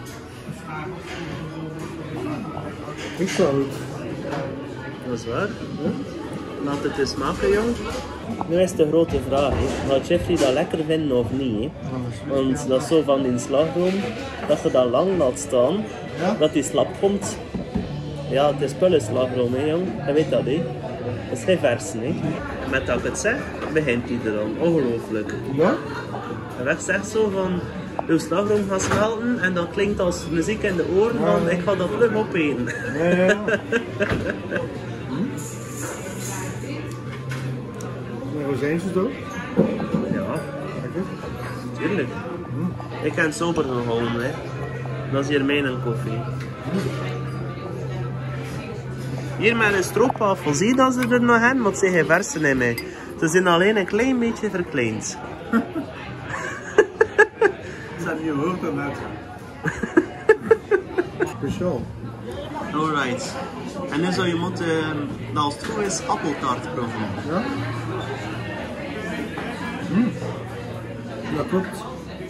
Ik zou het. Dat is waar. Laat het eens maken, jong. Nu is de grote vraag, hè. Gaat Jeffrey dat lekker vinden of niet? Hè? Want dat is zo van die slagroom, dat je dat lang laat staan, ja? Dat die slap komt. Ja, het is pullenslagroom, hè, jong. Je weet dat, hè. Dat is geen versen, hè. En met dat ik het zeg, begint hij er dan. Ongelooflijk. Ja? En weg zegt zo van, uw slagroom gaat smelten en dat klinkt als muziek in de oren, ja, van ik ga dat vlug opeten. Ja, ja, ja. Hm? En rozijntjes ook? Ja, tuurlijk. Hm? Ik heb het sober gehouden, hè. Dat is hier mijn koffie. Hm? Hier met een stroopwafel, zie je dat ze er nog hebben, maar het zijn geen versen in mij. Ze zijn alleen een klein beetje verkleind. Dat heb je gehoord daarnet. Speciaal. Alright. En nu zou je moeten, uh, dat als het goed is, appeltaart proeven. Ja? Mm. Dat klopt.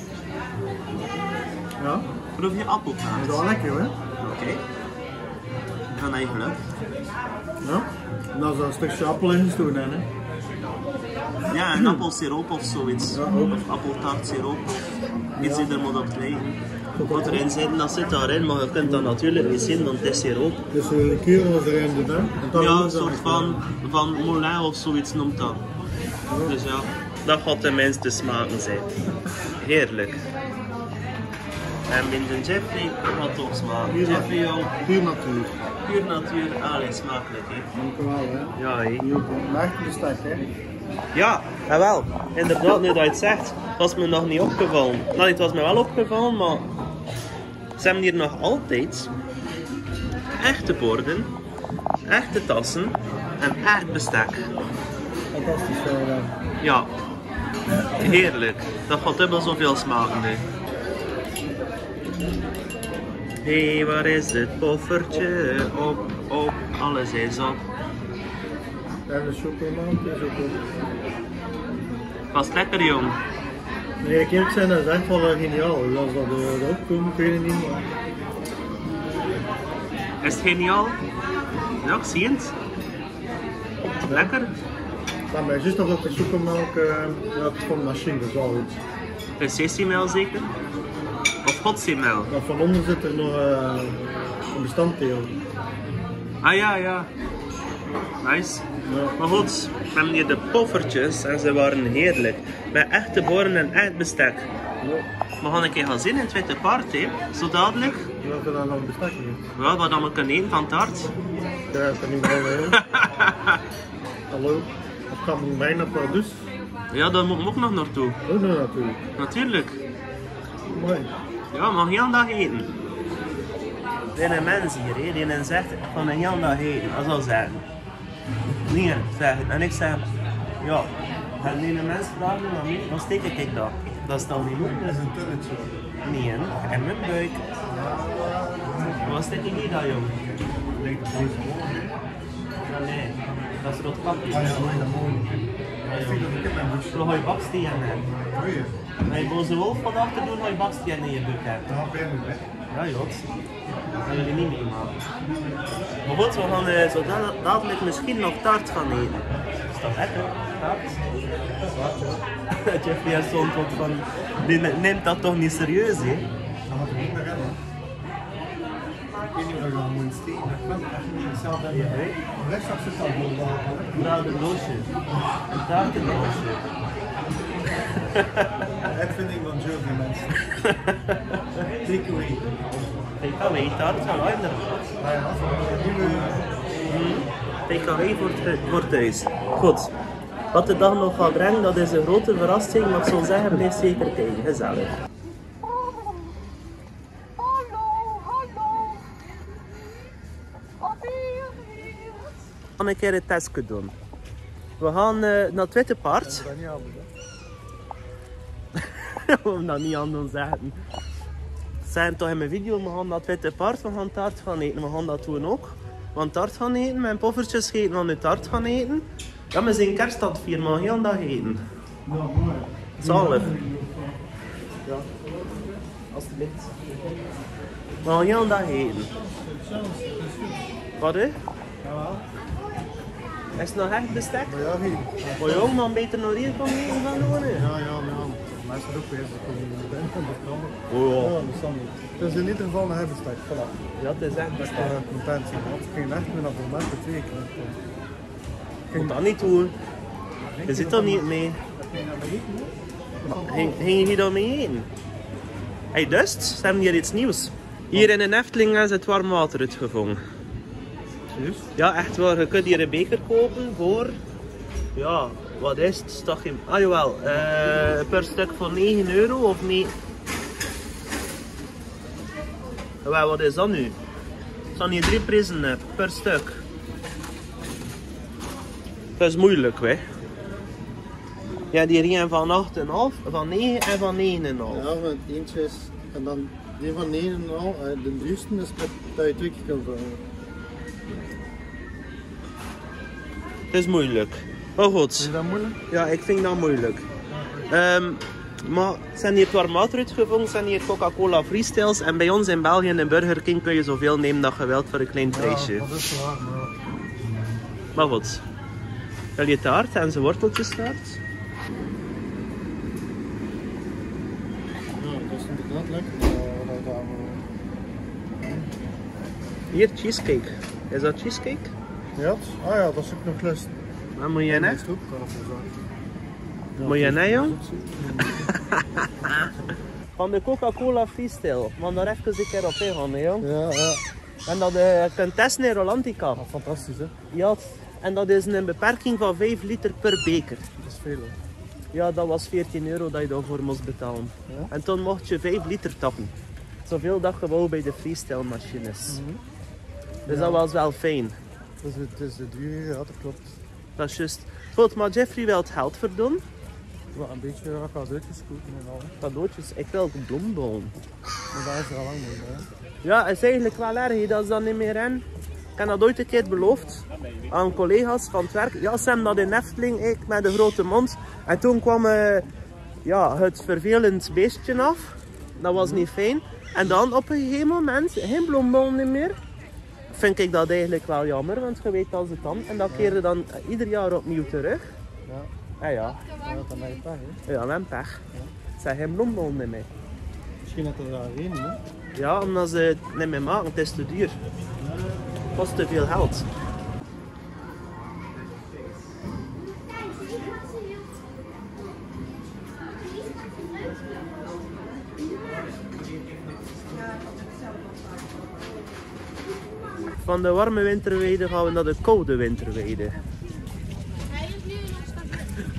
Ja? Proef je appeltaart? Dat is wel lekker, hè? Oké. Okay. Van eigen geluk. Ja? En dan is er een stukje appel in gestoken, hè? Ja, een appelsiroop of zoiets. Ja, ook. Of appeltaartsiroop of iets die ja. er moet op liggen. Wat erin zit, dat zit daarin, maar je kunt dat natuurlijk niet zien, want het is siroop. Dus een kuur was erin doen, hè? Ja, een soort van, van moulin of zoiets noemt dat. Ja. Dus ja, dat gaat tenminste smaken zijn. Heerlijk. En binnen Jeffrey gaat toch smaken. Puur Jeffrey, jong. Puur natuur. Puur natuur, allee, smakelijk, hè? Dank u wel, hè? Ja, hè? Echt bestek, hè? Ja, jawel. Inderdaad, nu dat je het zegt, was me nog niet opgevallen. Nou, het was me wel opgevallen, maar ze hebben hier nog altijd echte borden, echte tassen en echt bestek. Fantastisch, ja. Ja, heerlijk. Dat gaat dubbel zoveel smaken nu. Hé, hey, waar is het poffertje? Op, op, alles is op. En de chocolade is ook op. Was lekker, jong. Nee, ik eerlijk zijn, dat is echt wel geniaal. Als dat uh, erop komt, ik weet het niet, maar... Is het geniaal? Ja, ik zie het. Lekker. Ja, maar juist nog dat de chocomelk, uh, ja, het is van de machine, dat is wel goed. Precisiemel zeker? Of godziemel? Ja, van onder zit er nog uh, een bestanddeel. Ah ja, ja. Nice. Ja. Maar goed, we hebben hier de poffertjes en ze waren heerlijk. Met echte boren en echt bestek. Ja. We gaan een keer gaan zien in het Witte Paard, hè. Zo dadelijk. Welke dan nog bestek is? Ja, wat dan we kunnen eten van taart. Ja, dat is niet wel heel. Hallo, of kan ik mij naar Pardus? Ja, daar moet ik ook nog naartoe. Oh, nee, natuurlijk. Natuurlijk. Mooi. Ja, maar heel dag eten. Er zijn mensen hier, hè, die zegt, ik ga een hele dag eten. Dat zal zeggen. Nee, zeg het. En ik zeg, ja, ga die een mens vragen, maar niet, dan steek ik dat. Dat is dan niet goed. Dat is een tunnetje. Nee, en mijn buik. Wat steek je niet dat, jong? Ik denk dat deze mooi is. Ja, nee, dat is rood kapje. Ah ja, nee, dat mooi. Ik vind dat ik heb mijn boek. Zo ga je baksteen hebben. Goeie. Als je boze wolf wat achter doen, ga je baksteen in je buik hebben. Dat ben ik, hè. Ja, joh. Dat gaan jullie niet meemaken. Maar goed, we gaan uh, zo da- dadelijk misschien nog taart gaan eten. Is dat lekker? Taart? Jeffrey heeft zo'n tot van, die neemt dat toch niet serieus, hè? Dat had ik niet meer redden. Ik weet niet of ik dat moet steken. Ik ben echt niet hetzelfde hebben. Rechtsaf zit dat wel wel. Vooral een doosje. Een taartendoosje. Uitvinding van Joe, mensen. Takeaway. Takeaway, taart van Weinder. Ah ja, nieuwe... Takeaway voor het, voor thuis. Goed. Wat de dag nog gaat brengen, dat is een grote verrassing, maar ik zou zeggen, blijf zeker kijken. Gezellig. We gaan een keer een testje doen. We gaan uh, naar het Witte Paard. Dat niet aan doen, We gaan dat niet aan doen zeggen. Ze zijn toch in mijn video, we gaan naar het Witte Paard, we gaan taart gaan eten. We gaan dat doen ook. We gaan taart gaan eten, mijn poffertjes eten, we gaan nu taart gaan eten. Ja, we zijn kerst aan het vieren, maar heel dag eten. Ja, mooi. Zalig. Ja, alsjeblieft. We gaan heel dag eten. Wat hè? Jawel. Is het nog echt bestek? Maar ja, hier. Maar jong, dan beter nog hier komen eten van doen. hè? Ja, ja, ja. Mensen ook weer, ze komen in de binnen, dat kan niet. Oh ja. Ja, dat kan niet. Het is in ieder geval een hebbestek, voilà. Ja, het is echt Dat is bestek. toch een content zijn, want ik ging echt meer naar de mensen twee keer. Ik moet dat niet doen. Je zit er niet mee. Ging, ging je hier dan mee eten? Hey, dus, ze hebben hier iets nieuws. Hier in een Efteling hebben ze het warm water uitgevonden. Serieus? Ja, echt waar. Je kunt hier een beker kopen voor... Ja, wat is het? Is dat geen... Ah, jawel. Uh, per stuk voor negen euro of niet? Jawel, wat is dat nu? Er staan hier drie prijzen per stuk. Dat is moeilijk, hè? Ja, die een van acht komma vijf, van negen en van negen komma vijf. Ja, want eentje is, en dan die van negen komma vijf, de duurste is met dat je twee keer kan vullen. Het is moeilijk. Maar goed. Vind je dat moeilijk? Ja, ik vind dat moeilijk. Um, maar het zijn hier het warm water uitgevonden, het zijn hier Coca-Cola Freestyles en bij ons in België in de Burger King kun je zoveel nemen dat je wilt voor een klein prijsje. Ja, dat is waar, maar... Maar goed. Wil je taart en zijn worteltjestaart? Ja, dat is inderdaad lekker. Uh, dat je daar maar... Hier, cheesecake. Is dat cheesecake? Ja, ah ja, dat is ook nog lust. Dan moet je net. Dat is ook kan ik wel zeggen. Moet je net, jong? Van de Coca-Cola Freestyle. Maar daar even een keer op ingaan, hè, jong. Ja, ja. En dat je kunt testen in Rolantica. Ah, fantastisch, hè? Ja, en dat is een beperking van vijf liter per beker. Dat is veel, hè? Ja, dat was veertien euro dat je daarvoor moest betalen. Ja? En toen mocht je vijf liter tappen. Zoveel dat je wou bij de freestyle machines. Mm-hmm. Dus Ja. dat was wel fijn. Dus het is de duur, ja, dat klopt. Dat is juist. Goed, maar Jeffrey wil het geld verdoen. Wat een beetje raak als uitgeschoten en al. Cadeautjes, ik wil een bloembol. Maar daar is er al lang mee, hè? Ja, het is eigenlijk wel erg dat ze dat niet meer in. Ik heb dat ooit een keer beloofd aan collega's van het werk. Ja, ze hebben dat in Efteling, ik met de grote mond. En toen kwam uh, ja, het vervelend beestje af. Dat was niet fijn. En dan op een gegeven moment, geen bloembol niet meer. Vind ik dat eigenlijk wel jammer, want je weet als het dan. En dat keren dan ieder jaar opnieuw terug. Ja. Ah ja, Ja, dan heb je pech, hè? ja, mijn pech. Het zijn geen bloembol niet meer. Misschien dat er daar één, hè? Ja, omdat ze het niet meer maken, het is te duur. Het kost te veel geld. Van de warme winterweide gaan we naar de koude winterweide.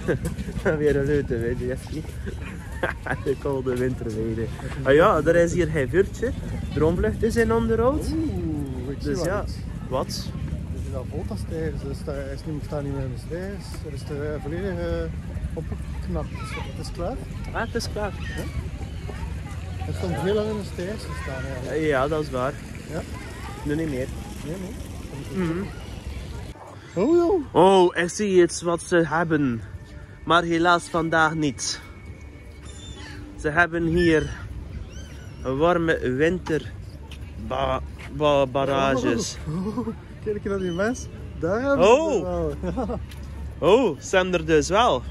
Weer een leuke weide, Jeffrey. De koude winterweide. Ah ja, er is hier geen vuurtje. De omvlucht is in onderhoud. Oeh, ik zie Dus wel ja, iets. wat? Er is al vol als stijgers, dus daar is niet, staan niet meer in de stijgers. Er is er uh, volledig uh, opgeknapt. Dus het is klaar. Ah, het is klaar. Er stond heel lang in de stijgers gestaan eigenlijk. Ja, dat is waar. Ja? Nu niet meer. Nee, nee. Mhm. Oh joh. Oh, ik zie iets wat ze hebben. Maar helaas vandaag niet. Ze hebben hier een warme winter ba ba barrages. Oh, oh, kijk naar die mes. Daar hebben Oh. ze wel. Oh, zijn er dus wel.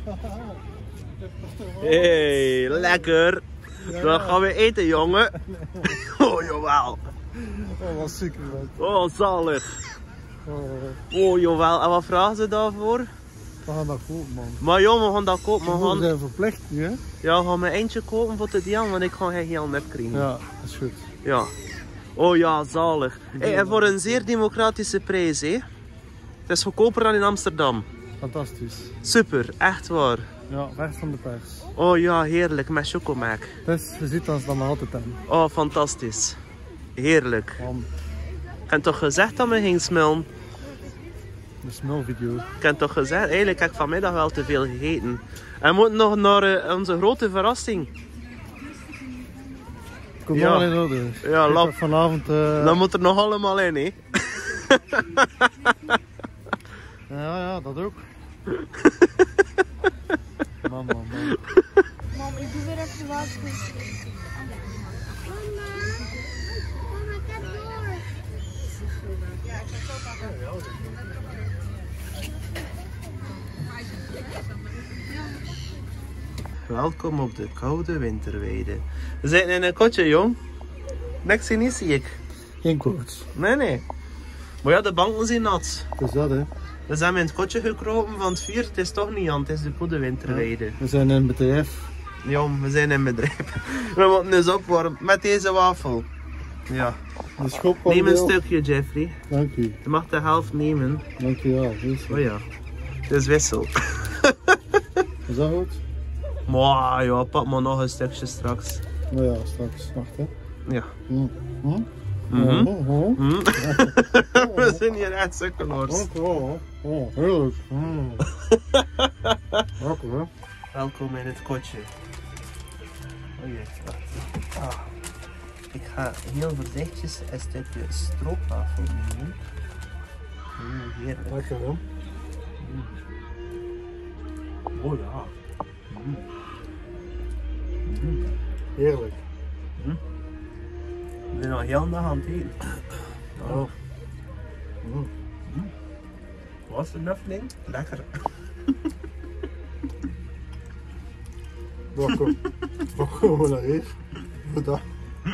Hey, lekker. Ja. Dan gaan we eten, jongen. Oh, jawel. Oh, wat super man. Oh, zalig. Oh, Oh, jawel. En wat vragen ze daarvoor? we gaan dat kopen man. Maar joh, we gaan dat kopen. We We gaan, zijn verplicht nu hè. ja, we gaan mijn eentje kopen voor de diaan, want ik ga geen heel nep krijgen. Ja, dat is goed. Ja. Oh ja, zalig. Hey, en voor een zeer democratische prijs, hè. Het is goedkoper dan in Amsterdam. Fantastisch. Super, echt waar. Ja, vers van de pers. Oh ja, heerlijk, met chocomac. Dus je ziet ons dan nog altijd aan. Oh, fantastisch. Heerlijk. Van Ik heb toch gezegd dat we gingen smullen? de smulvideo. Ik heb toch gezegd, eigenlijk heb ik vanmiddag wel te veel gegeten. En we moeten nog naar uh, onze grote verrassing. Kom Ja. maar in orde. Ja, Ik lap. heb vanavond... Uh... Dat moet er nog allemaal in, hè. Ja, ja, dat ook. Man, man, man. Mam, ik doe weer even wat. Mama, mama, ga door. Welkom op de koude winterweide. We zitten in een kotje, jong. Niks in is, zie ik. Geen koorts. Nee, nee. Maar ja, de banken zijn nat. Dus dat hè. We zijn in het kotje gekropen van het vuur. Het is toch niet aan, het is de goede winterweide. We zijn in een bedrijf. Jong, we zijn in bedrijf. We moeten dus opwarmen met deze wafel. Ja. De schop Neem een stukje, Jeffrey. Dank u. Je mag de helft nemen. Dank u wel. Oh ja. Het is wissel. Is dat goed? Maar ja, pak maar nog een stukje straks. Nou ja, straks. Wacht hè. Ja. Hm. Hm? Mhm. Oh, oh. Hm? We zijn hier echt sukkelaars. Oh, oh, oh, heerlijk. Mm. Lekker hè. Welkom in het kotje. Oh jee, wacht. Ah. Ik ga heel voorzichtig een stukje stroopwafel nemen. Mm, heerlijk. Lekker hè. Oh ja. Mm. Mm. Heerlijk. Mm. We zijn al heel dag aan het eten. Oh. Mm. Was het enough ding? Lekker. Wacht, kom. Wacht, kom maar naar hier. Goed dan.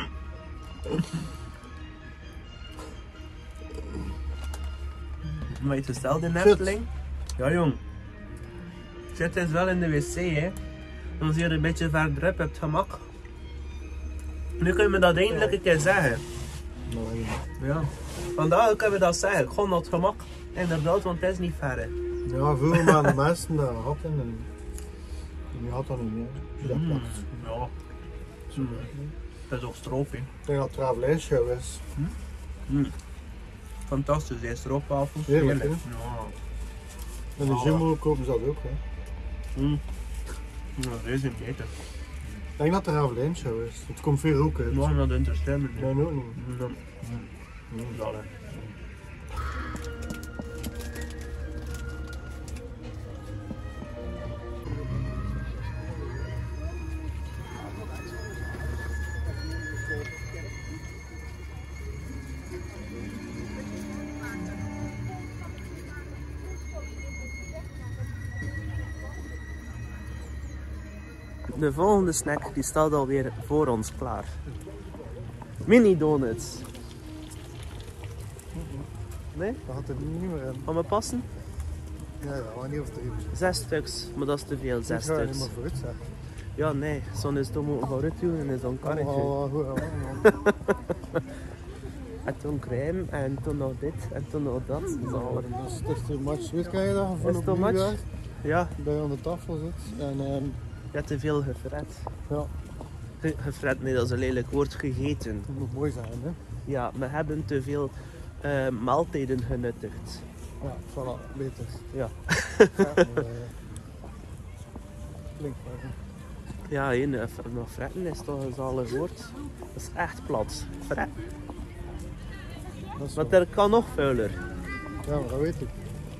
Maar je stelt in Efteling? Ja jong. Zit is wel in de wc hè. Dan zie je een beetje verderop, heb het gemak. Nu kun je me dat eindelijk een keer zeggen. Nee. Ja. Vandaag kunnen we dat zeggen, gewoon op het gemak. Inderdaad, want het is niet ver. Hè. Ja, vroeger waren de meesten daar had in en nu had dat niet meer. Dat Mm. plakt. Ja. Mm. Dat is ook stroop hè. Ik denk dat het Travelijnshow is. Mm. Fantastisch, die stroopwafels. Heerlijk, hè? Ja. En de Oh. Jumbo kopen ze dat ook hè. Mm. Ja, deze is niet eten. Ik denk dat het Travelijnshow is. Het komt veel rook uit. Maar dat interesseert me Nee, niet. ook niet. Mm. Mm. Zalig. De volgende snack die staat alweer voor ons klaar. Mini donuts. Nee? Dat had er niet meer in. Gaan we passen? Ja, ja, maar niet of drie. Zes stuks, maar dat is te veel, zes Ik ga er niet stuks. meer vooruit zeggen. Ja, nee, zo'n is toch moeten vooruit doen en zo'n karretje. Oh, goed, ja, man. En toen crème en toen nog dit en toen nog dat. Zalig. Dat is, dat is too much. Weet kan je dat? Is het too much? Ja. bij je aan de tafel zit. En, uh, je hebt te veel gefret. Ja. Ge gefret, nee, dat is een lelijk woord, gegeten. Dat moet mooi zijn, hè? Ja, we hebben te veel uh, maaltijden genuttigd. Ja, voilà, beter. Ja. ja maar, uh, klinkt wel. Ja, hé, nog fretten is toch een zalig woord. Dat is echt plat. Fret. Want er kan nog vuiler. Ja, maar dat weet ik.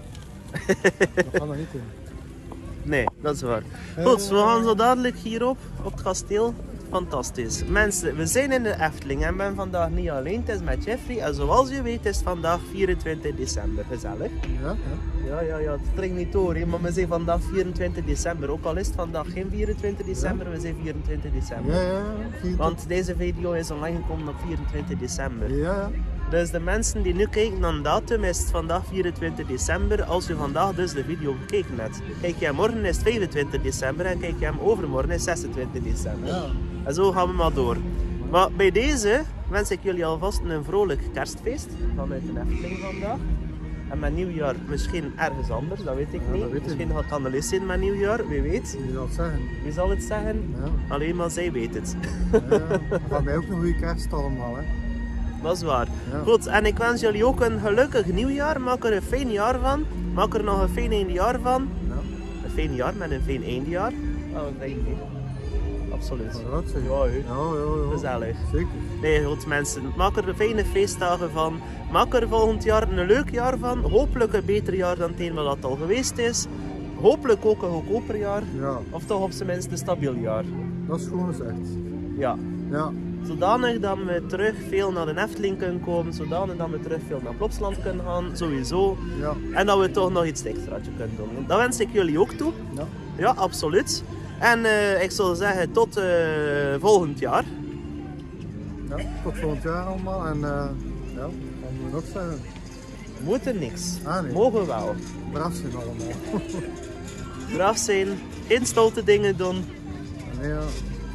Dat gaan we niet doen. Nee, dat is waar. Goed, we gaan zo dadelijk hierop, op het kasteel. Fantastisch. Mensen, we zijn in de Efteling en ben vandaag niet alleen. Het is met Jeffrey en zoals je weet is het vandaag vierentwintig december. Gezellig. Ja, ja. Ja, ja, ja, het springt niet door, hè, maar we zijn vandaag vierentwintig december. Ook al is het vandaag geen vierentwintig december, ja. We zijn vierentwintig december. Ja, ja, ja. Want deze video is online gekomen op vierentwintig december. Ja, ja. Dus de mensen die nu kijken naar de datum is het vandaag vierentwintig december, als je vandaag dus de video gekeken hebt. Kijk je hem morgen is het vijfentwintig december en kijk je hem overmorgen is zesentwintig december. Ja. En zo gaan we maar door. Maar bij deze wens ik jullie alvast een vrolijk kerstfeest vanuit de Efteling vandaag. En met nieuwjaar misschien ergens anders, dat weet ik ja, niet. Weet misschien gaat Annelies zijn met nieuwjaar, wie weet. Wie zal het zeggen? Wie zal het zeggen? Ja. Alleen maar zij weet het. Ja, van mij ook een goede kerst allemaal, hè. Dat is waar. Ja. Goed, en ik wens jullie ook een gelukkig nieuwjaar. Maak er een fijn jaar van. Maak er nog een fijn eindejaar van. Ja. Een fijn jaar met een fijn eindejaar. Oh, dat denk ik. Absoluut. Wat zeg je? Ja, hè. Ja, ja, ja. Gezellig. Zeker. Nee, goed mensen. Maak er fijne feestdagen van. Maak er volgend jaar een leuk jaar van. Hopelijk een beter jaar dan het een wat dat al geweest is. Hopelijk ook een goedkoper jaar. Ja. Of toch op zijn minst een stabiel jaar. Dat is gewoon gezegd. Ja. Ja. Zodanig dat we terug veel naar de Efteling kunnen komen, zodanig dat we terug veel naar Plopsland kunnen gaan, sowieso. Ja. En dat we toch nog iets extraatje kunnen doen. Dat wens ik jullie ook toe. Ja, ja absoluut. En uh, ik zou zeggen tot uh, volgend jaar. Ja, tot volgend jaar allemaal. En uh, ja, wat moeten we nog zeggen? We moeten niks. Ah, nee. Mogen wel. Braaf zijn allemaal. Braaf zijn, geen stoute dingen doen. Nee, ja.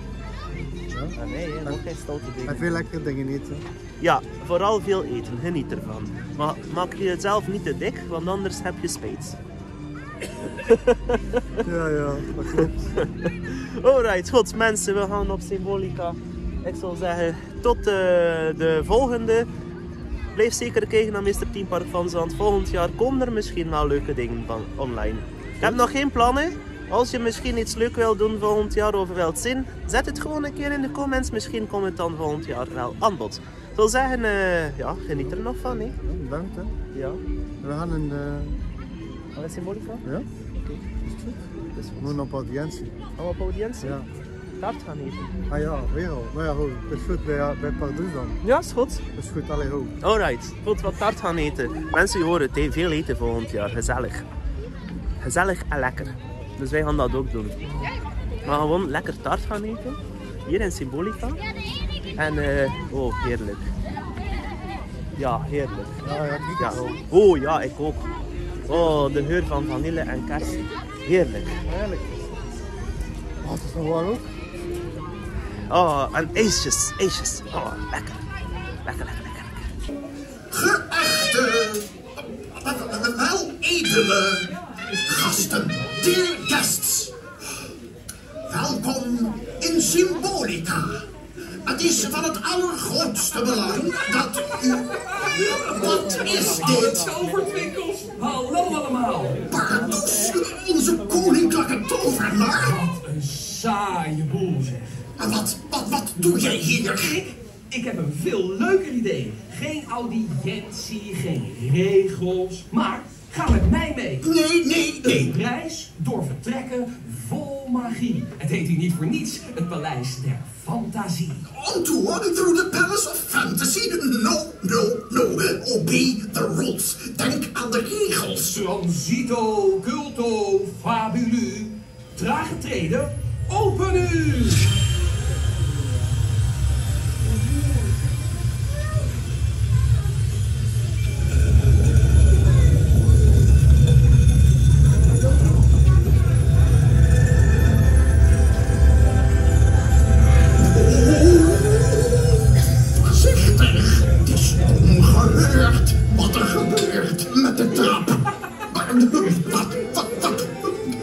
Ja? Ah, nee, hè, ook geen stoute dingen. En veel lekkere dingen eten. Ja, vooral veel eten, geniet ervan. Maar maak je het zelf niet te dik, want anders heb je spijt. Ja, ja, dat klopt. Alright, goed mensen, we gaan op Symbolica. Ik zou zeggen, tot uh, de volgende. Blijf zeker kijken naar mister Theme Park van Zand. Volgend jaar komen er misschien wel leuke dingen van online. Ik heb nog geen plannen. Als je misschien iets leuk wilt doen volgend jaar of wilt zien, zet het gewoon een keer in de comments. Misschien komt het dan volgend jaar wel aan bod. Ik wil zeggen, uh, ja, geniet er nog van. Hè. Ja, bedankt, hè. Ja. We gaan een... Uh... Al is Symbolica? Ja. Oké, okay. Is het goed? Is goed. We moeten op audiëntie. Gaan we op audiëntie? Ja. Taart gaan eten. Ah ja, weer al. Maar ja, goed. Het is goed bij, bij Pardoes dan. Ja, is goed. Het is goed, allee, ho. Alright, goed, wat taart gaan eten. Mensen, je horen het, veel eten volgend jaar. Gezellig. Gezellig en lekker. Dus wij gaan dat ook doen. We gaan gewoon lekker taart gaan eten. Hier in Symbolica. En, uh, oh, heerlijk. Ja, heerlijk. Ja, ja, ik ja. ook. Oh, ja, ik ook. Oh, de geur van vanille en kers. Heerlijk. Heerlijk. Oh, het is nog warm ook. Oh, en ijsjes, ijsjes. Oh, lekker. Lekker, lekker, lekker. Geachte, wel edele gasten, dear guests. Welkom in Symbolica. Het is van het allergrootste belang dat u... Wat is dit? Tovertwinkels, hallo allemaal. Pardoes, onze koninklijke tovenaar. Wat een saaie boel zeg. En wat, wat, wat doe jij hier? Ik, ik heb een veel leuker idee. Geen audiëntie, geen regels, maar ga met mij mee. Nee, nee, nee. Een reis door vertrekken vol magie. Het heet hier niet voor niets het Paleis der Fantasie. On tour through the Palace of Fantasy? No, no, no. Obey the rules. Denk aan de regels. Transito, culto, fabulu. Trage treden, open u! Voorzichtig, het is ongehoord wat er gebeurt met de trap. Wat, wat, wat,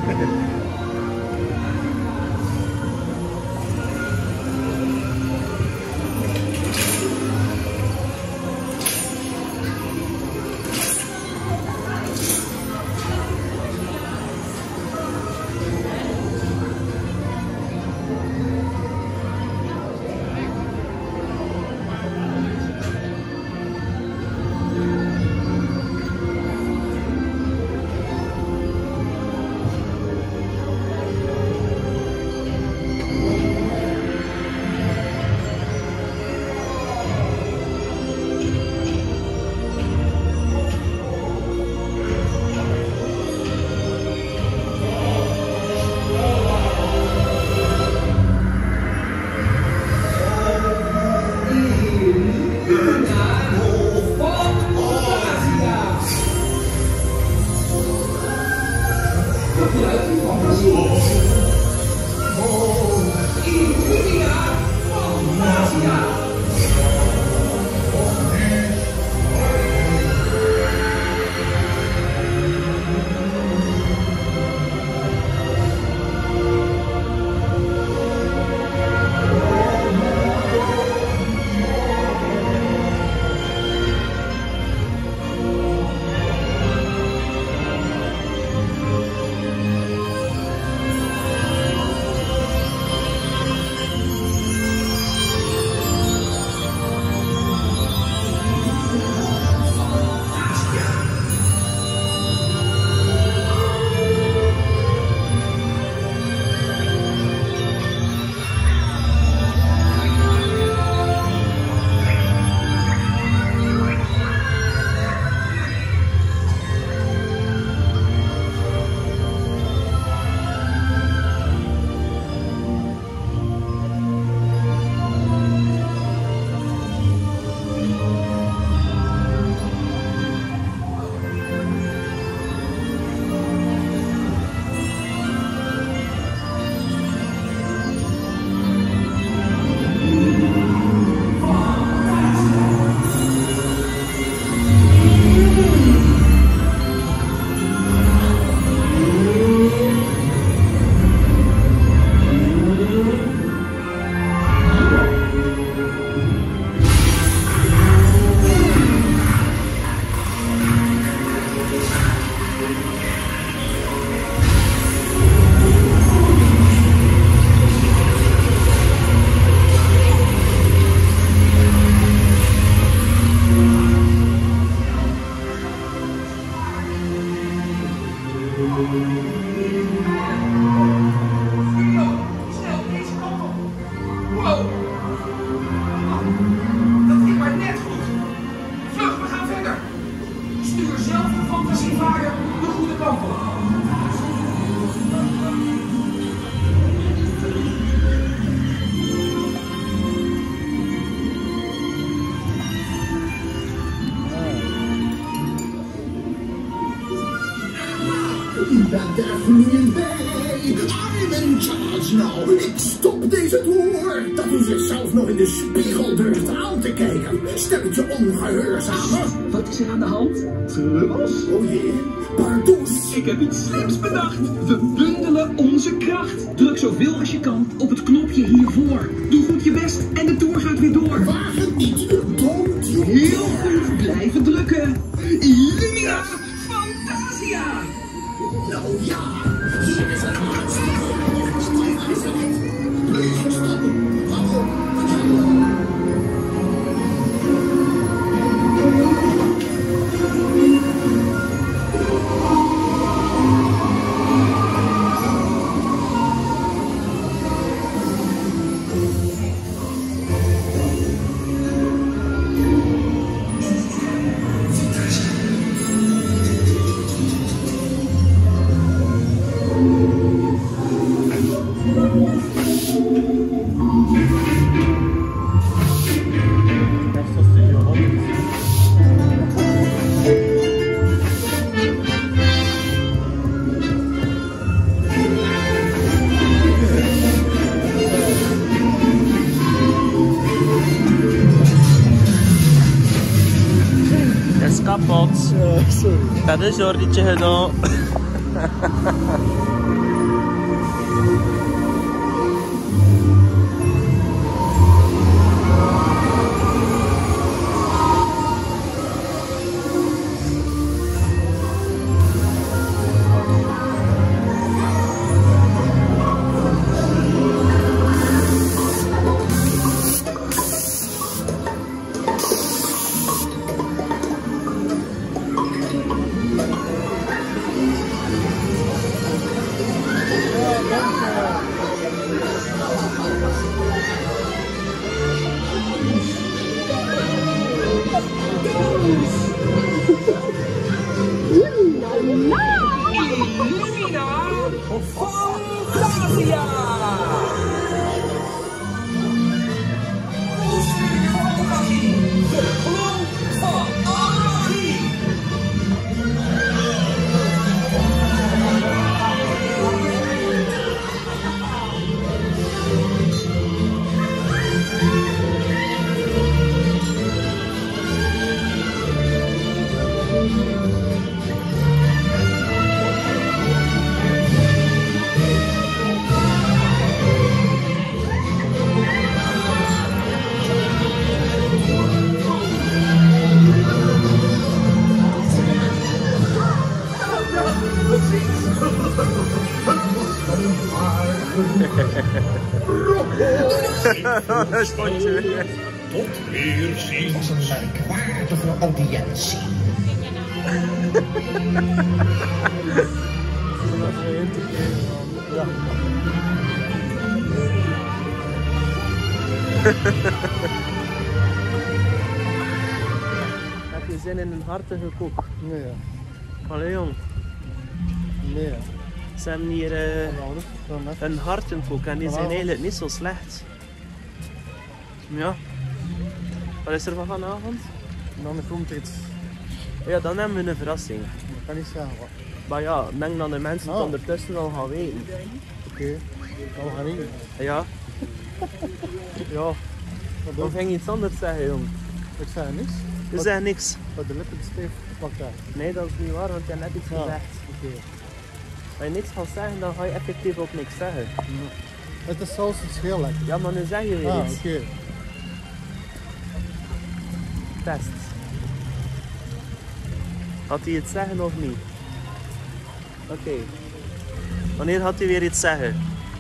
ben daar gloeiend bij. I'm in charge now. Ik stop deze tour. Dat u zichzelf nog in de spiegel durft aan te kijken. Stelletje ongehoorzamer. Wat is er aan de hand? Trubbels? Oh jee, pardoes. Ik heb iets slims bedacht. We bundelen onze kracht. Druk zoveel als je kan op het knopje hiervoor. Doe goed je best en de tour gaat weer door. Waag het niet, don't you Heel goed, blijven drukken. Illumina Fantasia! Nou ja, hier is het hartstikke. Please stop. Waarom? Kapot. Ja, sorry. Dat is Jordietje gedaan. Tot weerziens. Een merkwaardige audiëntie. Heb je zin in een hartige koek? Nee. Allee jong. Nee. Ze hebben hier uh, een hartenkoek en die zijn eigenlijk niet zo slecht. Ja. Wat is er van vanavond? Dan komt er iets. Ja, dan hebben we een verrassing. Ik kan niet zeggen wat. Maar ja, ik denk dat de mensen het oh. ondertussen al gaan weten. Oké, okay. Dan gaan we eten. Ja. Ja. Of ging je iets anders zeggen, jong? Ik zeg niks. Je zegt niks. Wat de lippen steef pakt daar. Nee, dat is niet waar, want je hebt net iets ja. gezegd. Oké. Okay. Als je niks gaat zeggen, dan ga je effectief ook niks zeggen. Ja. Het is zelfs iets heel lekker. Ja, maar nu zeg je weer ah, iets. Oké. Okay. Test. Had hij iets zeggen of niet? Oké. Okay. Wanneer gaat hij weer iets zeggen?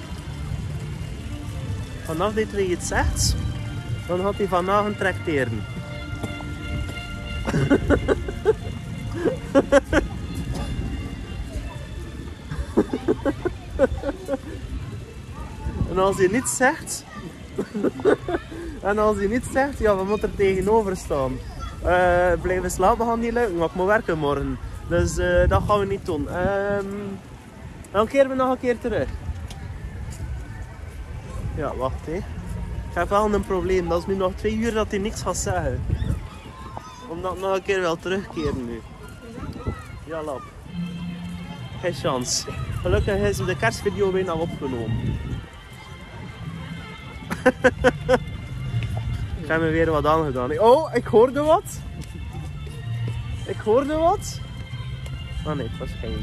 Vanaf dat hij iets zegt, dan gaat hij vanavond trakteren. En als hij niets zegt, en als hij niets zegt, ja, we moeten er tegenover staan. Uh, blijven slapen gaan niet lukken, want ik moet werken morgen. Dus uh, dat gaan we niet doen. Um, dan keren we nog een keer terug. Ja, wacht hé. Ik heb wel een probleem. Dat is nu nog twee uur dat hij niks gaat zeggen. Omdat ik nog een keer wil terugkeren nu. Ja, lap. Geen kans. Gelukkig is de kerstvideo bijna opgenomen. Ik heb me weer wat aangedaan. Oh, ik hoorde wat. Ik hoorde wat. Oh nee, het was geen.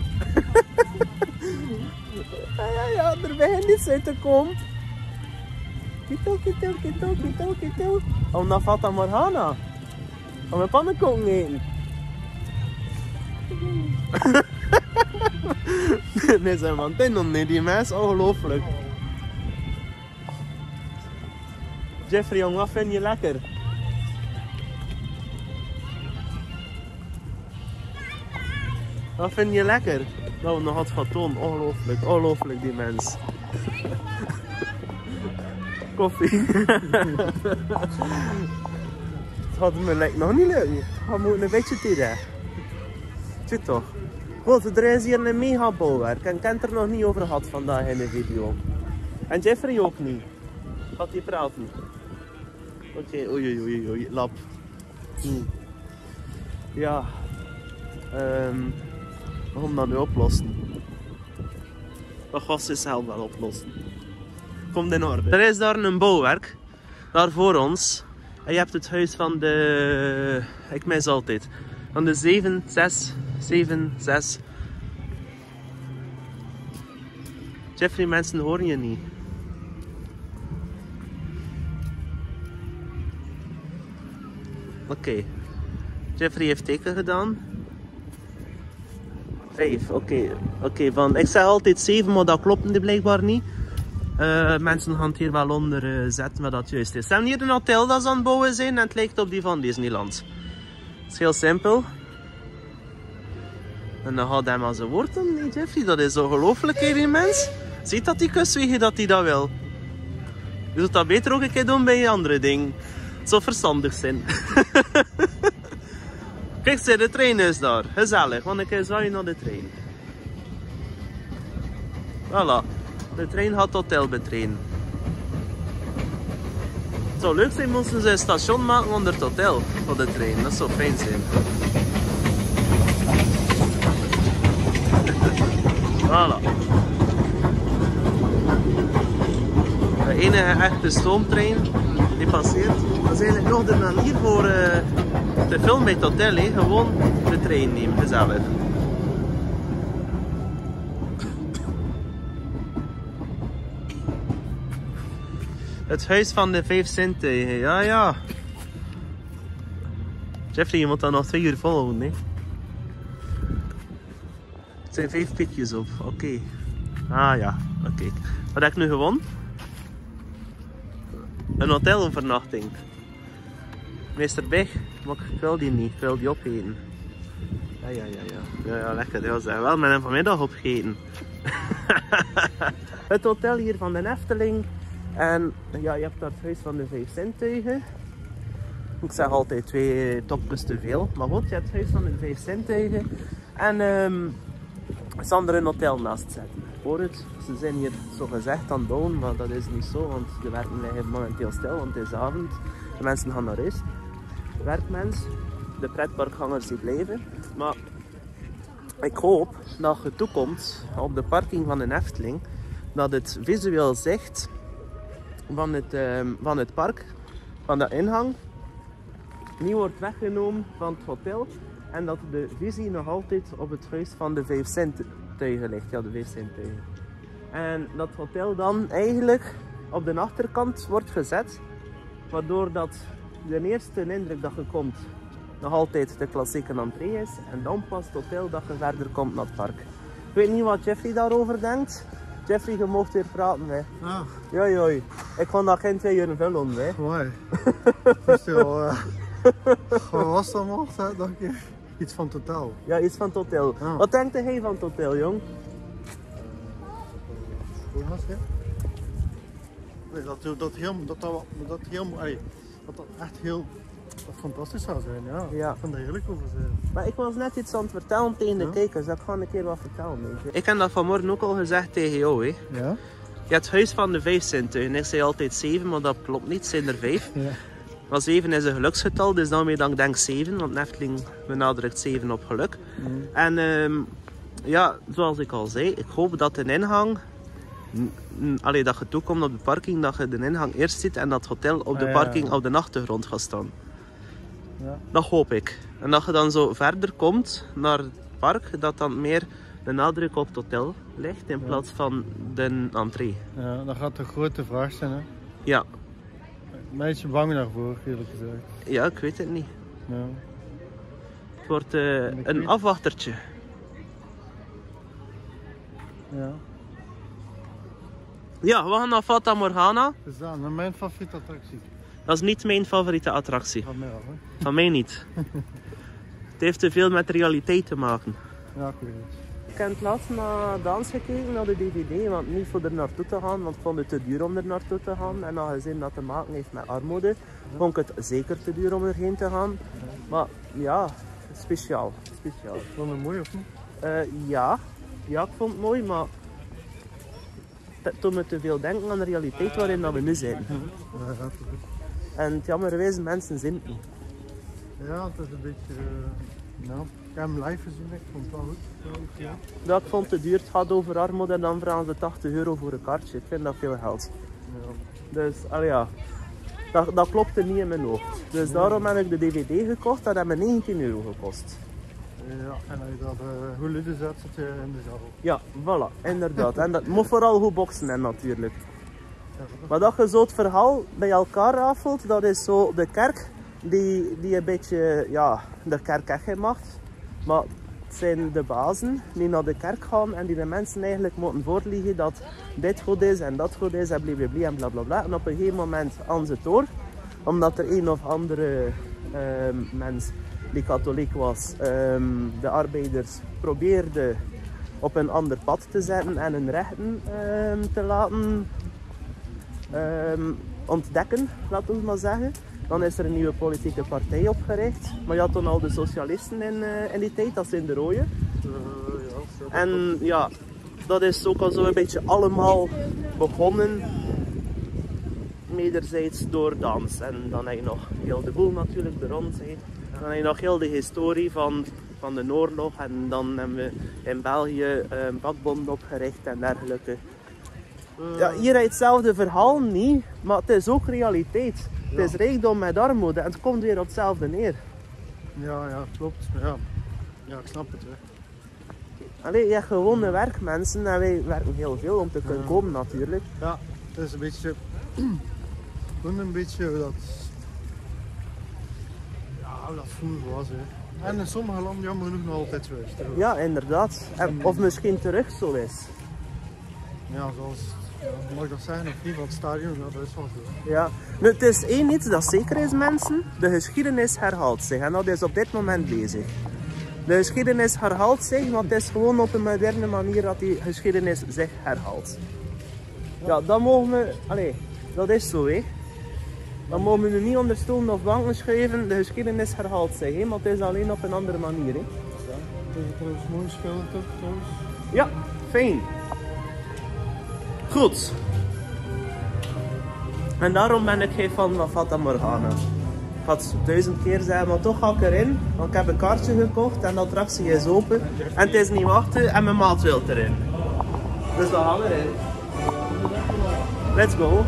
Ja, ja, ja, er begint niets uit te komen. Kito, kito, kito, kito, kito. Oh, dan valt dat Morgana. Gaan we pannenkoeken eten? Nee, zijn van Tindon, nee, die mens, ongelooflijk. Jeffrey, jong, wat vind je lekker? Wat vind je lekker? Nou, nog wat van toon, ongelooflijk, ongelooflijk die mens. Koffie. Het gaat me lijkt nog niet lukken. We moeten een beetje tijd. Zit toch? Goed, er is hier een mega bouwwerk en ik heb het er nog niet over gehad vandaag in de video. En Jeffrey ook niet. Gaat hij praten? Oké, okay, oei oei oei, lap. Hm. Ja. Um, we gaan dat nu oplossen. Dat gaat zichzelf wel oplossen. Komt in orde. Er is daar een bouwwerk. Daar voor ons. En je hebt het huis van de... Ik mis altijd. Van de zeven zes zeven zes Jeffrey, mensen horen je niet. Oké. Okay. Jeffrey heeft teken gedaan. Vijf, oké. Okay. Oké, okay, van ik zeg altijd zeven, maar dat klopt blijkbaar niet. Uh, mensen gaan het hier wel onder uh, zetten, maar dat juist is. Ze hebben hier een hotel dat ze aan het bouwen zijn en het lijkt op die van Disneyland. Het is heel simpel. En dan gaat hij maar zijn woord doen, nee Jeffrey, dat is ongelooflijk hè, die mens. Ziet dat die kuswegen dat hij dat wil. Je zult dat beter ook een keer doen bij je andere ding. Het zou verstandig zijn. Kijk, zie, de trein is daar. Gezellig, want ik ga zwaaien naar de trein. Voilà. De trein gaat het hotel betreden. Het zou leuk zijn moesten ze een station maken onder het hotel voor de trein. Dat zou fijn zijn. Voilà. De enige echte stoomtrein die passeert. Dat is eigenlijk nog de manier voor uh, te filmen bij het hotel. He. Gewoon de trein nemen, gezellig. Het huis van de vijf zintuigen, ja ja. Jeffrey, je moet dat nog twee uur volhouden, hè. Het zijn vijf pitjes op, oké. Okay. Ah ja, oké. Okay. Wat heb ik nu gewonnen? Een hotelovernachting. Meester Big, maar ik wil die niet, ik wil die opeten. Ja, ja, ja, ja. Ja, ja lekker, ja, zeg wel met hem vanmiddag opgegeten. Het hotel hier van de Efteling. En ja, je hebt daar het huis van de vijf zintuigen. Ik zeg altijd twee topjes te veel. Maar goed, je hebt het huis van de vijf zintuigen. En um, Sander een hotel naast zetten. Voor het, ze zijn hier zo gezegd aan het bouwen, maar dat is niet zo. Want de werken liggen momenteel stil, want het is avond. De mensen gaan naar huis. De werkmens, de pretparkgangers die blijven. Maar ik hoop dat je toekomt op de parking van de Efteling. Dat het visueel zicht van het, uh, van het park, van de ingang, niet wordt weggenomen van het hotel en dat de visie nog altijd op het huis van de vijf zintuigen ligt. Ja, de vijf zintuigen. En dat hotel dan eigenlijk op de achterkant wordt gezet, waardoor dat de eerste indruk dat je komt nog altijd de klassieke entree is en dan pas het hotel dat je verder komt naar het park. Ik weet niet wat Jeffrey daarover denkt. Jeffrey, je mocht weer praten, hè. Ah. Ja, ja. Ik vond dat geen twee uur vullen, hè. Mooi. Dus uh, wat was dat nog, dacht ik? Iets van het hotel. Ja, iets van het hotel. Ah. Wat denkt hij van het hotel, jong? Hoe was het? Nee, dat dat heel, dat dat, dat heel, allee, dat dat echt heel dat fantastisch zou zijn, ja. Ja. Ik vind er heerlijk over zijn. Maar ik was net iets aan het vertellen tegen de ja. kijkers, dat ik ga een keer wat vertellen. Weet je. Ik heb dat vanmorgen ook al gezegd tegen jou, hè. Ja. Je hebt het huis van de vijf zintuigen. Ik zei altijd zeven, maar dat klopt niet, het zijn er vijf. Ja. Maar zeven is een geluksgetal, dus daarmee dan ik denk zeven, want Efteling benadrukt zeven op geluk. Mm. En um, ja, zoals ik al zei, ik hoop dat de ingang, allee, dat je toekomt op de parking, dat je de ingang eerst ziet en dat het hotel op de parking ah, ja. op de achtergrond gaat staan. Ja. Dat hoop ik. En dat je dan zo verder komt naar het park, dat dan meer de nadruk op het hotel ligt in plaats ja. van de entree. Ja, dat gaat een grote vraag zijn, hè? Ja. Een beetje bang daarvoor, eerlijk gezegd. Ja, ik weet het niet. Ja. Het wordt uh, een weet... afwachtertje. Ja. Ja, we gaan naar Fata Morgana. Dat is dan mijn favoriete attractie. Dat is niet mijn favoriete attractie. Van mij al, hè? Van mij niet. Het heeft te veel met realiteit te maken. Ja, ik weet het. Ik heb het laatst naar dans gekeken, naar de D V D, want niet voor er naartoe te gaan, want ik vond het te duur om er naartoe te gaan. En aangezien dat te maken heeft met armoede, vond ik het zeker te duur om erheen te gaan. Maar ja, speciaal. speciaal. Vond je het mooi of niet? Uh, ja. ja, ik vond het mooi, maar het doet me te veel denken aan de realiteit waarin dat we nu zijn. Ja, dat is goed. En het jammerwijze, mensen zien het niet. Ja, het is een beetje... Uh, nou, ik heb hem live gezien, ik vond het wel goed. Ja, ja. Ja, ik vond het te duur. Het gaat over armoede en dan vragen ze tachtig euro voor een kaartje. Ik vind dat veel geld. Ja. Dus, al ja, dat, dat klopte niet in mijn hoofd. Dus daarom heb ik de D V D gekocht, dat heeft me negentien euro gekost. Ja, en als je dat uh, goed luiden zet, zit je in de zaal. Ja, voilà, inderdaad. En dat moet vooral goed boksen hè, natuurlijk. Maar dat je zo het verhaal bij elkaar rafelt, dat is zo de kerk die, die een beetje, ja, de kerk echt geen macht. Maar het zijn de bazen die naar de kerk gaan en die de mensen eigenlijk moeten voorliegen dat dit goed is en dat goed is en blablabla en blablabla. En op een gegeven moment gaan ze het door, omdat er een of andere um, mens die katholiek was, um, de arbeiders probeerde op een ander pad te zetten en hun rechten um, te laten um, ontdekken, laten we maar zeggen. Dan is er een nieuwe politieke partij opgericht. Maar je had toen al de socialisten in, uh, in die tijd, dat zijn de rode. Uh, ja, en ja, dat is ook al zo een beetje allemaal begonnen. Mederzijds door dans. En dan heb je nog heel de boel natuurlijk, de rondheid. Dan heb je nog heel de historie van, van de oorlog. En dan hebben we in België een vakbond opgericht en dergelijke. Ja, hier heb je hetzelfde verhaal niet, maar het is ook realiteit. Ja. Het is rijkdom met armoede en het komt weer op hetzelfde neer. Ja, ja, klopt. Ja, ja ik snap het. Hè. Allee, je hebt gewone werkmensen en wij werken heel veel om te kunnen ja. komen natuurlijk. Ja, het is een beetje, gewoon een beetje hoe dat, ja, hoe dat vroeger was. Hè. En in sommige landen jammer genoeg nog altijd zo is. Ja, inderdaad. En, of misschien terug zo is. Ja, zoals, ja, mag ik dat zeggen of niet, van het stadion, dat is wel zo. Ja, nu, het is één iets dat zeker is mensen, de geschiedenis herhaalt zich en dat is op dit moment bezig. De geschiedenis herhaalt zich, want het is gewoon op een moderne manier dat die geschiedenis zich herhaalt. Ja, dat mogen we, allee, dat is zo hé. Dat mogen we nu niet onder stoelen of banken schuiven, de geschiedenis herhaalt zich, hé, maar het is alleen op een andere manier. Hé. Ja, dat is trouwens mooi schilderd toch, trouwens? Ja, fijn. Goed. En daarom ben ik geen fan van Fata Morgana. Ik had het duizend keer zeggen, maar toch ga ik erin. Want ik heb een kaartje gekocht en de attractie is open. En het is niet wachten en mijn maat wil erin. Dus we gaan erin. Let's go.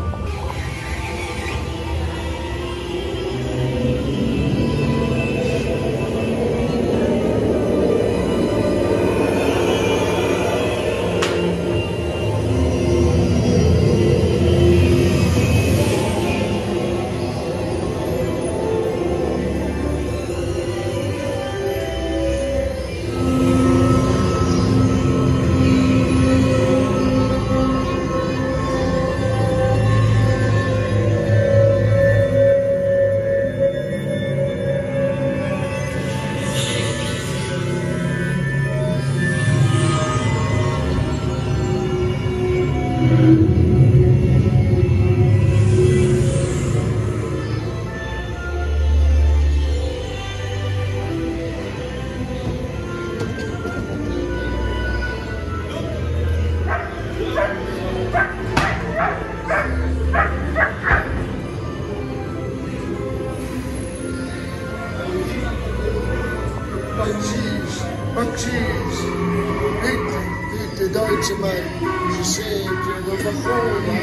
Maxis, ik, ik, de Duitse man, die zegt dat we gewoon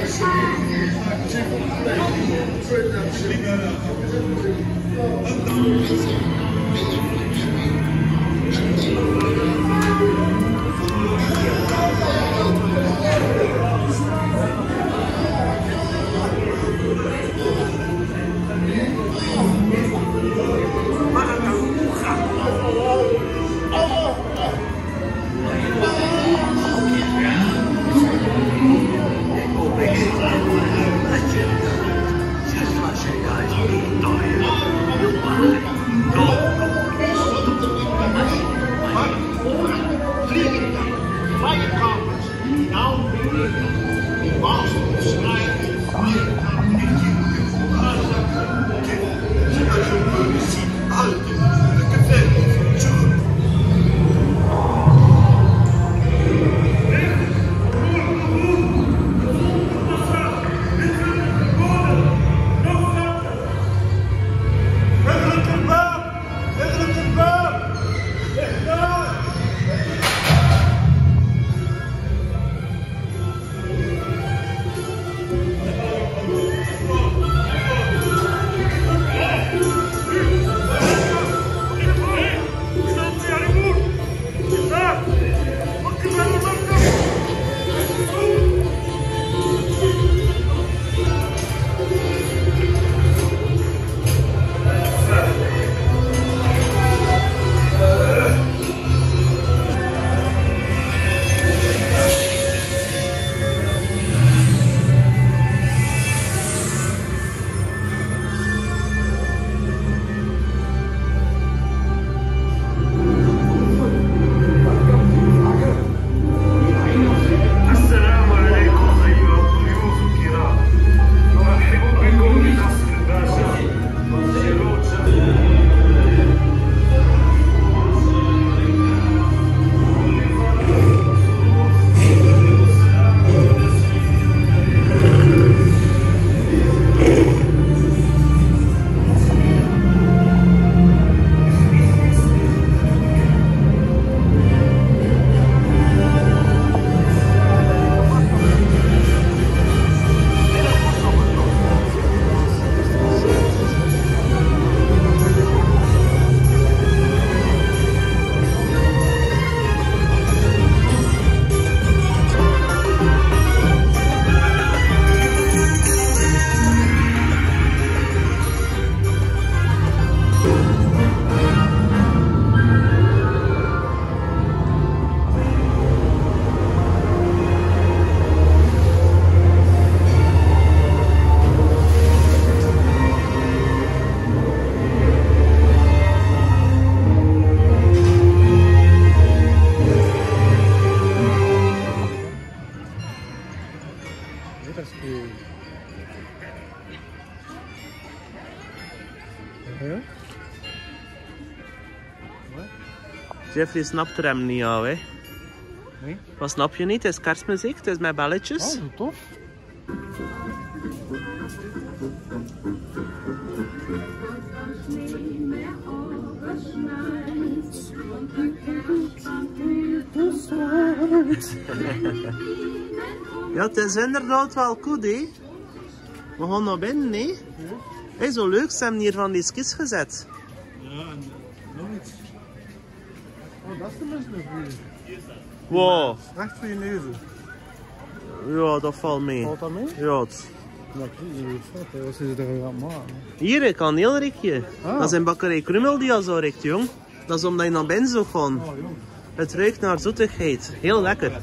Dat is cool. Ja? Jeffrey snapt er hem niet aan, hè? Nee? Wat snap je niet? Het is kerstmuziek, het is met belletjes. Oh, zo tof. Ja, het is inderdaad wel goed, hè? We gaan naar binnen, hè? Ja. Hey, zo leuk, ze hebben hier van die skis gezet. Ja, en nog iets. Oh, dat is de mensen voor je. Wow. Recht voor je neuzen. Ja, dat valt mee. Valt dat mee? Ja. Het... Dat is wat ze er aan maken. Hier, ik kan heel rikje. Ah. Dat is een bakkerij Krummel die al zo rikt, jong. Dat is omdat je naar binnen zou gaan. Oh, jong. Het ruikt naar zoetigheid. Heel lekker.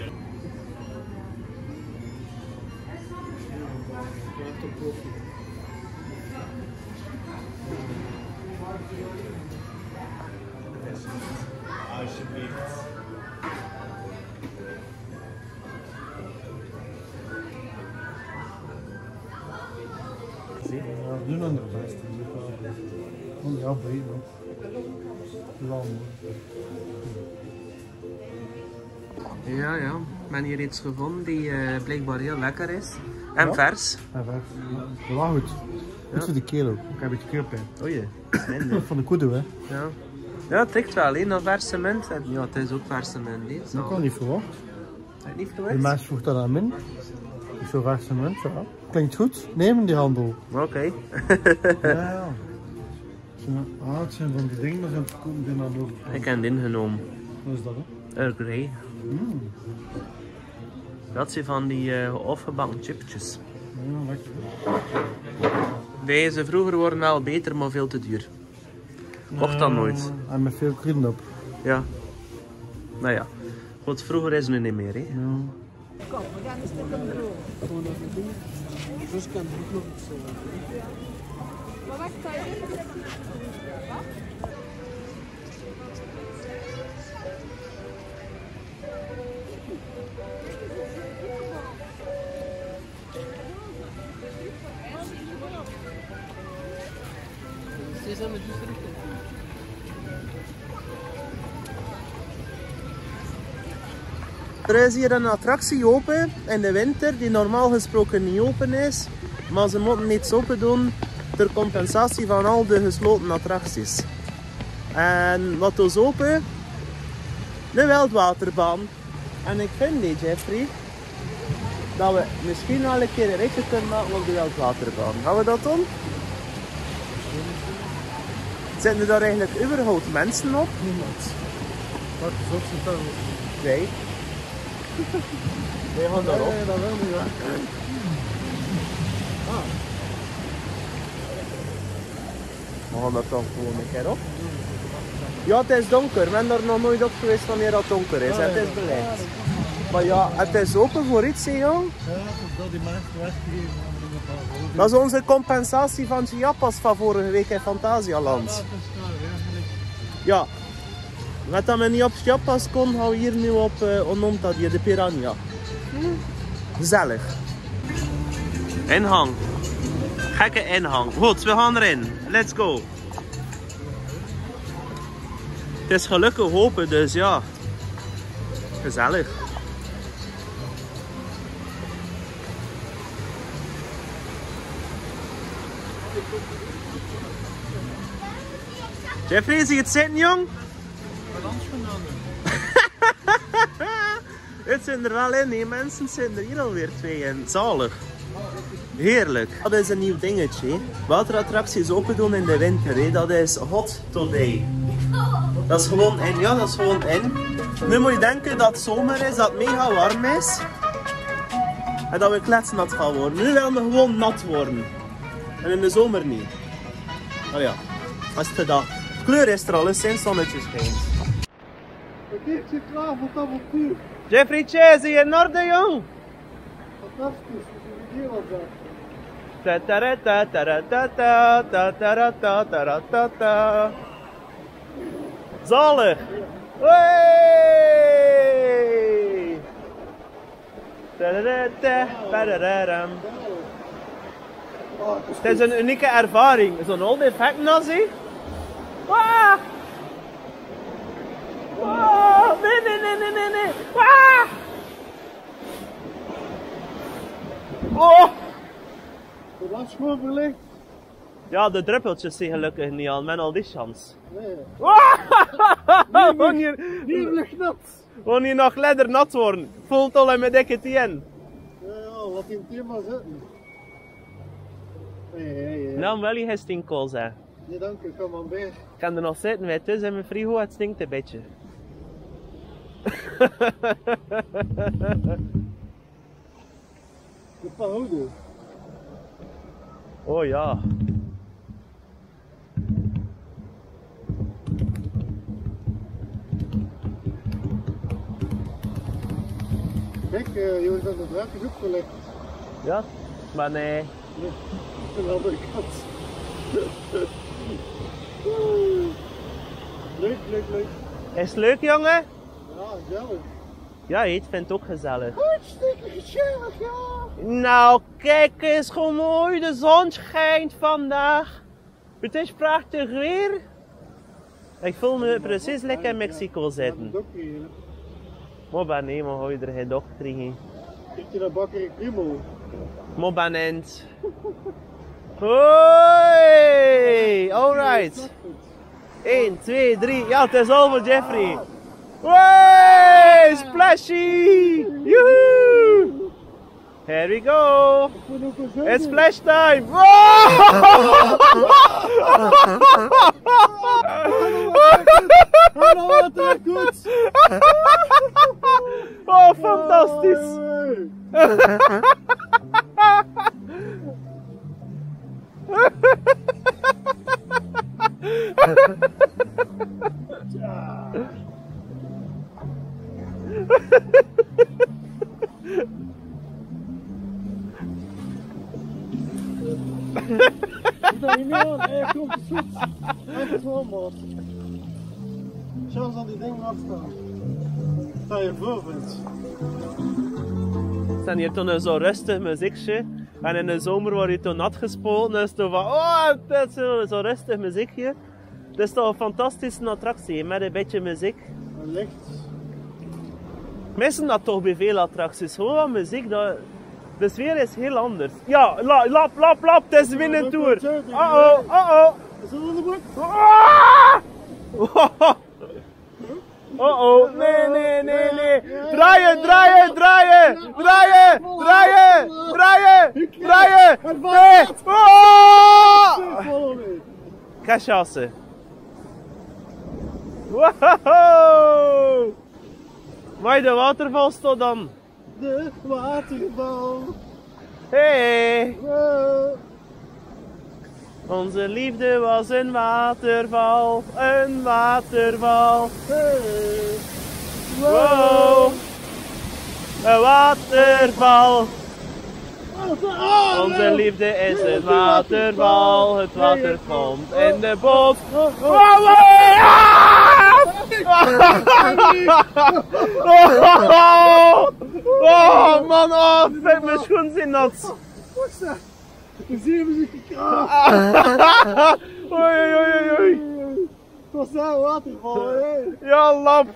Ja, nu dan de beste. Oh, ja, breed nog. Lang. Ja, ja. Ik ben hier iets gevonden die uh, blijkbaar heel lekker is. En ja? vers. En vers. Ja, wel goed. Goed voor de keel ook. Ik heb een beetje keelpijn. O je. Van de koedoe, hè? Ja. Ja, het trekt wel, hè, naar verse munt. Ja, het is ook verse munt, hè. Dat kan niet verwacht. Heb je niet verwacht? De mens voegt dat aan min. Ik zo verse munt, ja. Klinkt goed. Neem die handel. Oké. Okay. Ja, ja. Ah, het zijn van die dingen die zijn verkopen die dan ook. Ik heb het ingenomen. Wat is dat, hè? Earl Grey. Mm. Dat zijn van die uh, afgebakken chipjes. Ja, lekker. Deze vroeger waren wel beter, maar veel te duur. Kocht dat nooit. En met veel kruiden op. Ja. Nou ja. Goed, vroeger is het nu niet meer, hè. Ja. Kom, we gaan een stuk op brood. Gewoon dat doen. Dus kan het nog iets zo. Maar wacht, kan je dit? Wat? Er is hier een attractie open in de winter die normaal gesproken niet open is. Maar ze moeten iets open doen ter compensatie van al de gesloten attracties. En wat is open? De wildwaterbaan. En ik vind die, Jeffrey, dat we misschien wel een keer een ritje kunnen maken op de wildwaterbaan. Gaan we dat doen? Zitten er daar eigenlijk überhaupt mensen op? Niemand. Wat is op zijn touw? Nee. Nee, gaan daarop. Nee, dat wil niet, ja. Ah. We gaan dat dan gewoon een keer op. Ja, het is donker. Ik ben er nog nooit op geweest wanneer het donker is. Ja, ja. Het is beleid. Maar ja, het is open voor iets, hè, jong. Ja, dat die mensen weggegeven hebben. Dat is onze compensatie van Chiapas van vorige week in Fantasialand. Ja, met dat we niet op Chiapas kon, gaan we hier nu op, uh, hoe noemt dat hier, de Piranha. Gezellig. Inhang. Gekke inhang. Goed, we gaan erin. Let's go. Het is gelukkig open, dus ja. Gezellig. Jeffrey, zie je het zitten, jong? Het zijn er wel in, nee, mensen zitten er hier alweer twee in. Zalig. Heerlijk. Dat is een nieuw dingetje. He. Waterattracties open doen in de winter, he. Dat is hot today. Dat is gewoon in, ja, dat is gewoon in. Nu moet je denken dat het zomer is, dat het mega warm is. En dat we kletsnat gaan worden. Nu willen we gewoon nat worden. En in de zomer niet. Oh ja, als het gedacht. De kleur is er al eens sinds zonnetje schijnt. Oké, ik zit klaar voor het avontuur. Jeffreytje, zie je in orde, jong? Fantastisch, we zien hier al zo. Ta-ta-ra-ta-ta-ra-ta-ta-ta-ta-ta-ta-ta. Zalig! Hey! Het is een unieke ervaring. Zo'n old effect nazi. Ah! Oh, nee, nee, nee, nee, nee, nee. Ah! Oh! De lamp is gewoon verlicht. Ja, de druppeltjes zijn gelukkig niet aan, met al die chance. Nee. Ah! Wanneer, niet vlug nat. Wanneer nog ledder nat worden. Voelt al in mijn dikke tien. Ja, ja, laat die meteen maar zitten. Nee, nee, nee. Nou, wel je geen stinkkool zijn. Nee, dank u, kom maar bij. Ik kan er nog zitten, wij thuis in mijn frigo, het stinkt een beetje. De pahouden. Oh ja. Kijk, uh, je wordt aan de draad is opgelegd. Ja, maar nee. Nee, aan de andere kant. Leuk, leuk, leuk. Is het leuk, jongen? Ja, gezellig. Ja, ik vind het ook gezellig. Hartstikke gezellig, ja. Nou, kijk eens hoe mooi de zon schijnt vandaag. Het is prachtig weer. Ik voel me precies lekker in Mexico zitten. Maar nee, maar hou je er geen dokter in. Kijk je naar bakker Primo. Maar benend. Hoi! Alright. één, twee, drie. Ja, het is al voor Jeffrey. Hey, splashy! Yoo! Here we go! It's splash time! Oh, fantastisch! Doe dat niet meer aan, hij komt te zoet. Echt gewoon, maat. Zelfs al die dingen afstaan. Dat je voor bent. We zijn hier toen een zo rustig muziekje. En in de zomer wordt je toen nat gespoten. Dus toen van, oh, dat is zo, zo rustig muziekje. Dat is toch een fantastische attractie met een beetje muziek. En licht. Missen dat toch bij veel attracties. Gewoon wat muziek, dat, de sfeer is heel anders. Ja, lap, lap, lap, lap, het is winnentour. Uh-oh, uh-oh. Is dat aan de bak? Oh-oh, nee, nee, nee, nee. Draaien, draaien, draaien, draaien, draaien, draaien, draaien. Nee. Oh! Geen chance. Wow! Maar de waterval staat dan. De waterval. Hey! Wow. Onze liefde was een waterval, een waterval. Hey. Wow! Een waterval. Onze liefde is een waterval, het water komt in de boot. Oh, oh man, oh, vet, mijn schoen zijn nat. Wacht eens. We zien hem zich gekraakt. Oei, oei, oei. Dat is een waterval, hè? Ja, lap.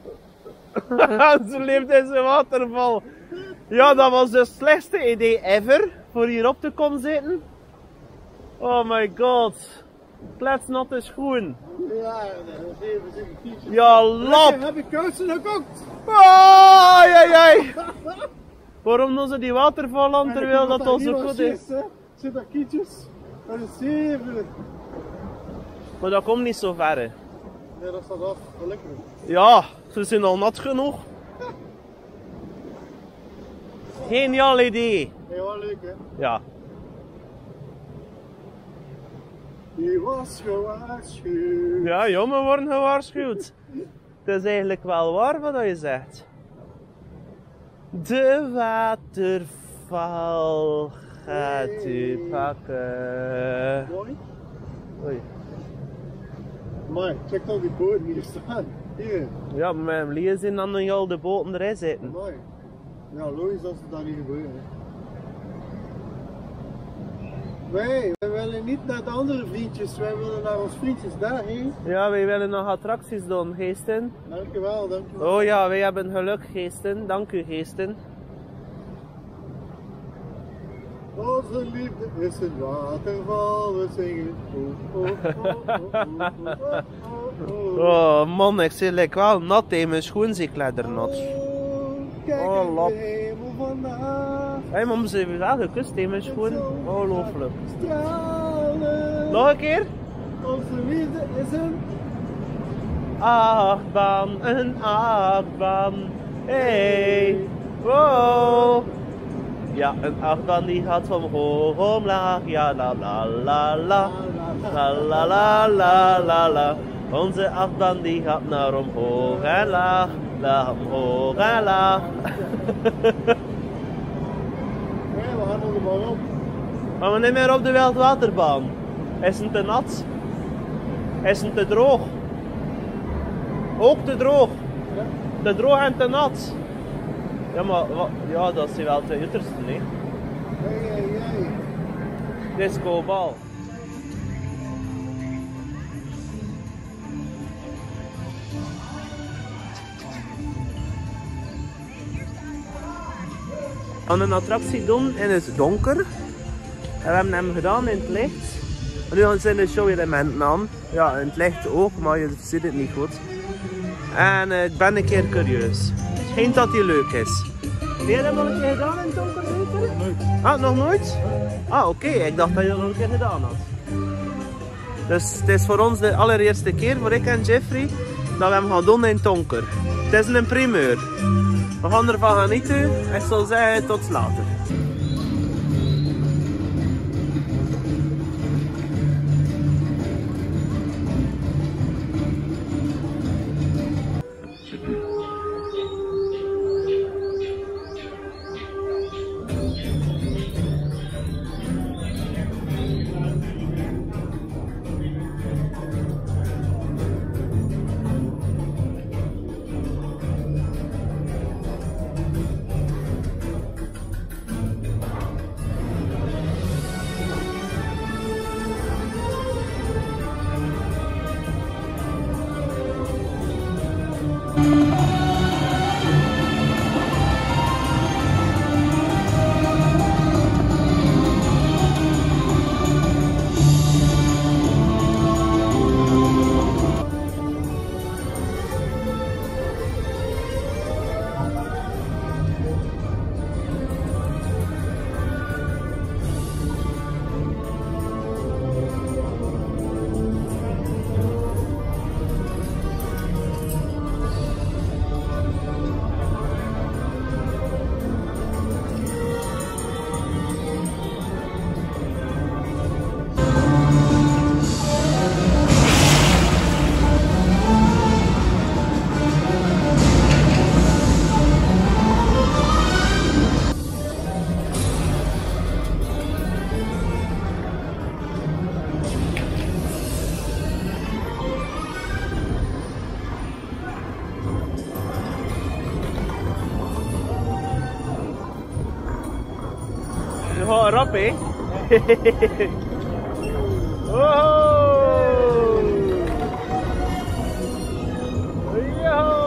Ze leeft in zijn waterval. Ja, dat was het slechtste idee ever voor hier op te komen zitten. Oh my god. Kletsnatte schoen. Ja, dat is even zitten fietsen. Ja, lap. Heb ik kousen gekookt? Oh, ai, ai. Waarom doen ze die waterval aan terwijl dat al zo goed is? Zit daar kietjes? Dat is zeven. Maar dat komt niet zo ver. Hè. Nee, dat staat af. Gelukkig. Ja, ze zijn al nat genoeg. Geniaal idee. Heel leuk, hè? Ja. Die was gewaarschuwd. Ja, jongen worden gewaarschuwd. Het is eigenlijk wel waar wat je zegt. De waterval gaat u pakken. Mooi. Oei. Maar check dan die boten hier staan. Hier. Ja, maar mijn lieden zien dan nog al de boten erin zitten. Mooi. Ja, logisch dat ze dat niet gebeuren. Hè. Wij, wij willen niet naar de andere vriendjes, wij willen naar ons vriendjes daarheen. Ja, wij willen nog attracties doen, geesten. Dankjewel, dankjewel. Oh ja, wij hebben geluk, geesten. Dank u, geesten. Onze liefde is een waterval, we zingen. Oh, oh, oh, oh, oh, oh. Oh man, ik zit like wel nat in mijn schoen, zie ik leddernat. Oh, lap. Hé, maar ze hebben wel gekust in mijn schoen. Ongelooflijk. Nog een keer? Onze liefde is een achtbaan, een achtbaan. Hey, wow. Ja, een achtbaan die gaat van hoog omlaag. Ja, la la la la. La la la la la la. Onze achtbaan die gaat naar omhoog en laag. Laag omhoog en laag. Nee, we gaan er maar op. Gaan we niet meer op de wildwaterbaan? Is het te nat? Is het te droog? Ook te droog? Ja. Te droog en te nat? Ja, maar ja, dat is wel te uiterste, nee? Hey, hey, hey. Discobal. We gaan een attractie doen in het donker. En we hebben hem gedaan in het licht. En nu zijn de show-elementen aan. Ja, in het licht ook, maar je ziet het niet goed. En uh, ik ben een keer curieus. Het schijnt dat hij leuk is. Heb jij dat nog een keer gedaan in het donker, Peter? Nooit. Ah, nog nooit? Ah, oké. Okay. Ik dacht dat je dat nog een keer gedaan had. Dus het is voor ons de allereerste keer, voor ik en Jeffrey, dat we hem gaan doen in het donker. Het is een primeur. We gaan ervan genieten. Ik zal zeggen tot later. Oh, rap, hè? Oh! Yo!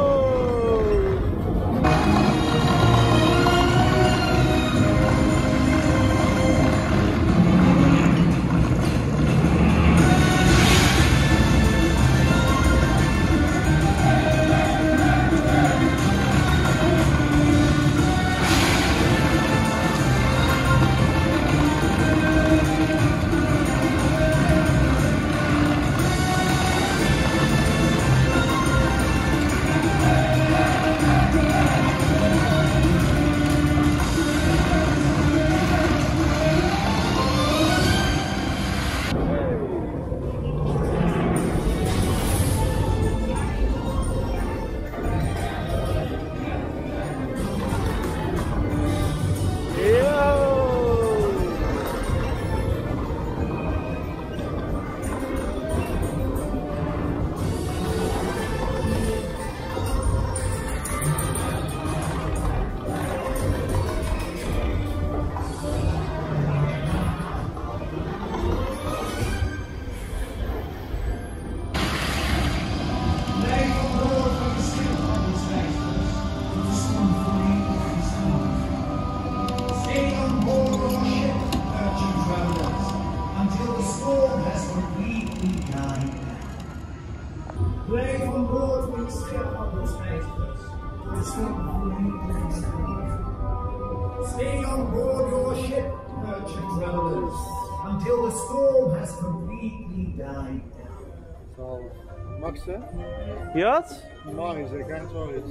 handelsreizigers door de storm volledig gestrand. Stay on board your ship, merchant travelers, until the storm has completely died down. Zal Max, hè? Ja? Marius, ik echt wel iets.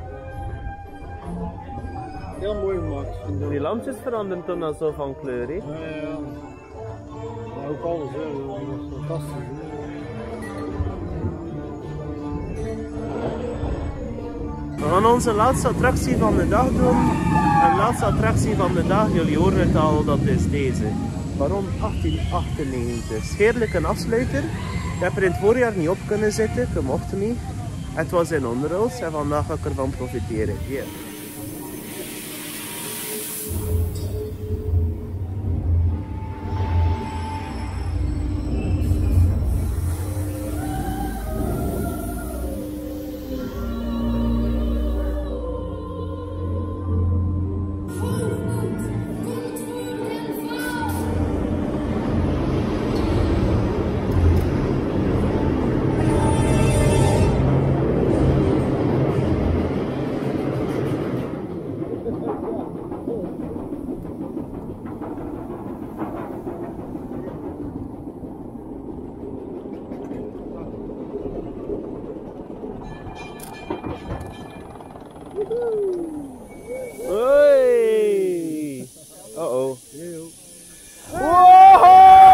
Heel mooi gemaakt. Die lampjes veranderen toen al zo van kleur, hè? Ja, ja, ja. Maar ook alles, hè? Dat is fantastisch. We gaan onze laatste attractie van de dag doen. En de laatste attractie van de dag, jullie horen het al, dat is deze. Baron achttien achtennegentig. Heerlijk een afsluiter. Ik heb er in het voorjaar niet op kunnen zitten, ik mocht niet. Het was in Onderhuls en vandaag ga ik ervan profiteren. Yeah. Hoi! Uh-oh. Wow!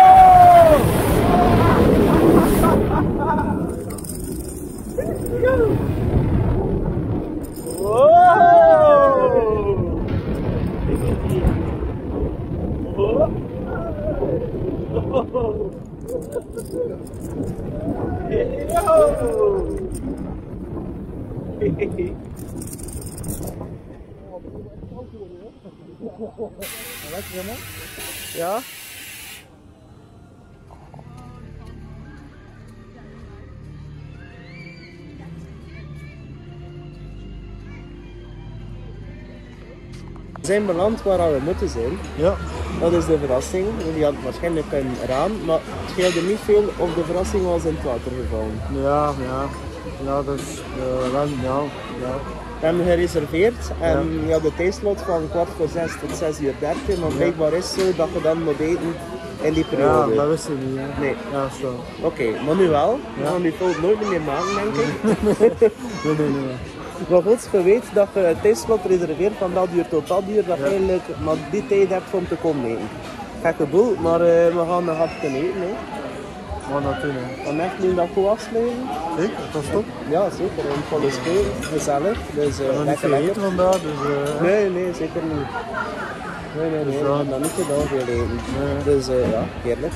Lekker helemaal? Ja? We zijn beland waar we moeten zijn. Ja. Dat is de verrassing. Jullie hadden waarschijnlijk een raam, maar het scheelde niet veel of de verrassing was in het water gevallen. Ja, ja. Ja, dat is... Uh, ja, ja. We hebben gereserveerd en ja. Je had de tijdslot van kwart voor zes tot zes uur dertig, maar blijkbaar is het zo dat je dan moet eten in die periode. Ja, dat wist ik niet. Hè. Nee. Ja, zo. Oké, okay, maar nu wel. We ja. gaan die fout nooit meer maken, denk ik. nee, nee, nee. Maar goed, je weet dat je het tijdslot reserveert van dat uur tot dat uur, dat je ja. eigenlijk maar die tijd hebt om te komen eten. Gekke boel, maar uh, we gaan een hapje eten. Hè. Maar natuurlijk. Dan echt nu dat goed afsluiten. Ik? Dat is top? Ja, zeker. En volle skeur, gezellig. Dus uh, we lekker lekker. Vandaag, dus, uh, nee, nee, zeker niet. Nee, nee, nee, we gaan dat niet gedaan veel eten. Nee. Dus uh, ja, heerlijk.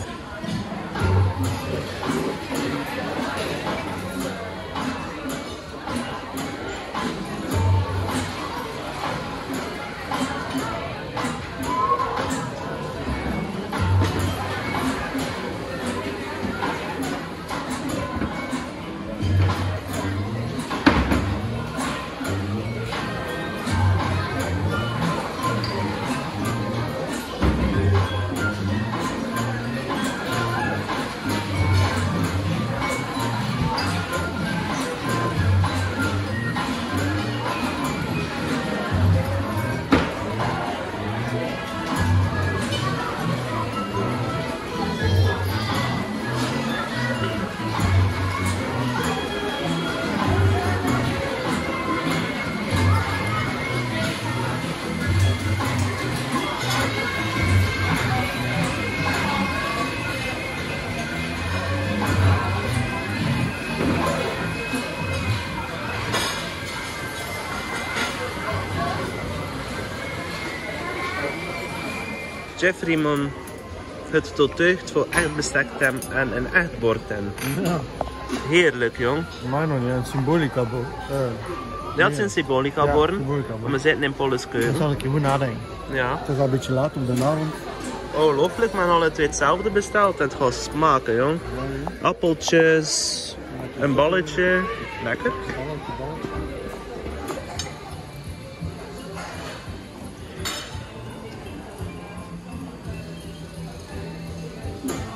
Jeffrey man het tot deugd voor echt bestek te hebben en een echt bord te hebben. Ja. Heerlijk jong. Maar nog niet, een symbolica bord. Uh, ja, het is een symbolica ja, bord. Maar we zitten in Polleskeuken. Dan zal ik je goed nadenken. Ja. Het is al een beetje laat op de avond. Ongelooflijk, maar alle twee hetzelfde besteld. Het gaat smaken jong. Ja, ja. Appeltjes, een balletje. Lekker. Balletje, balletje.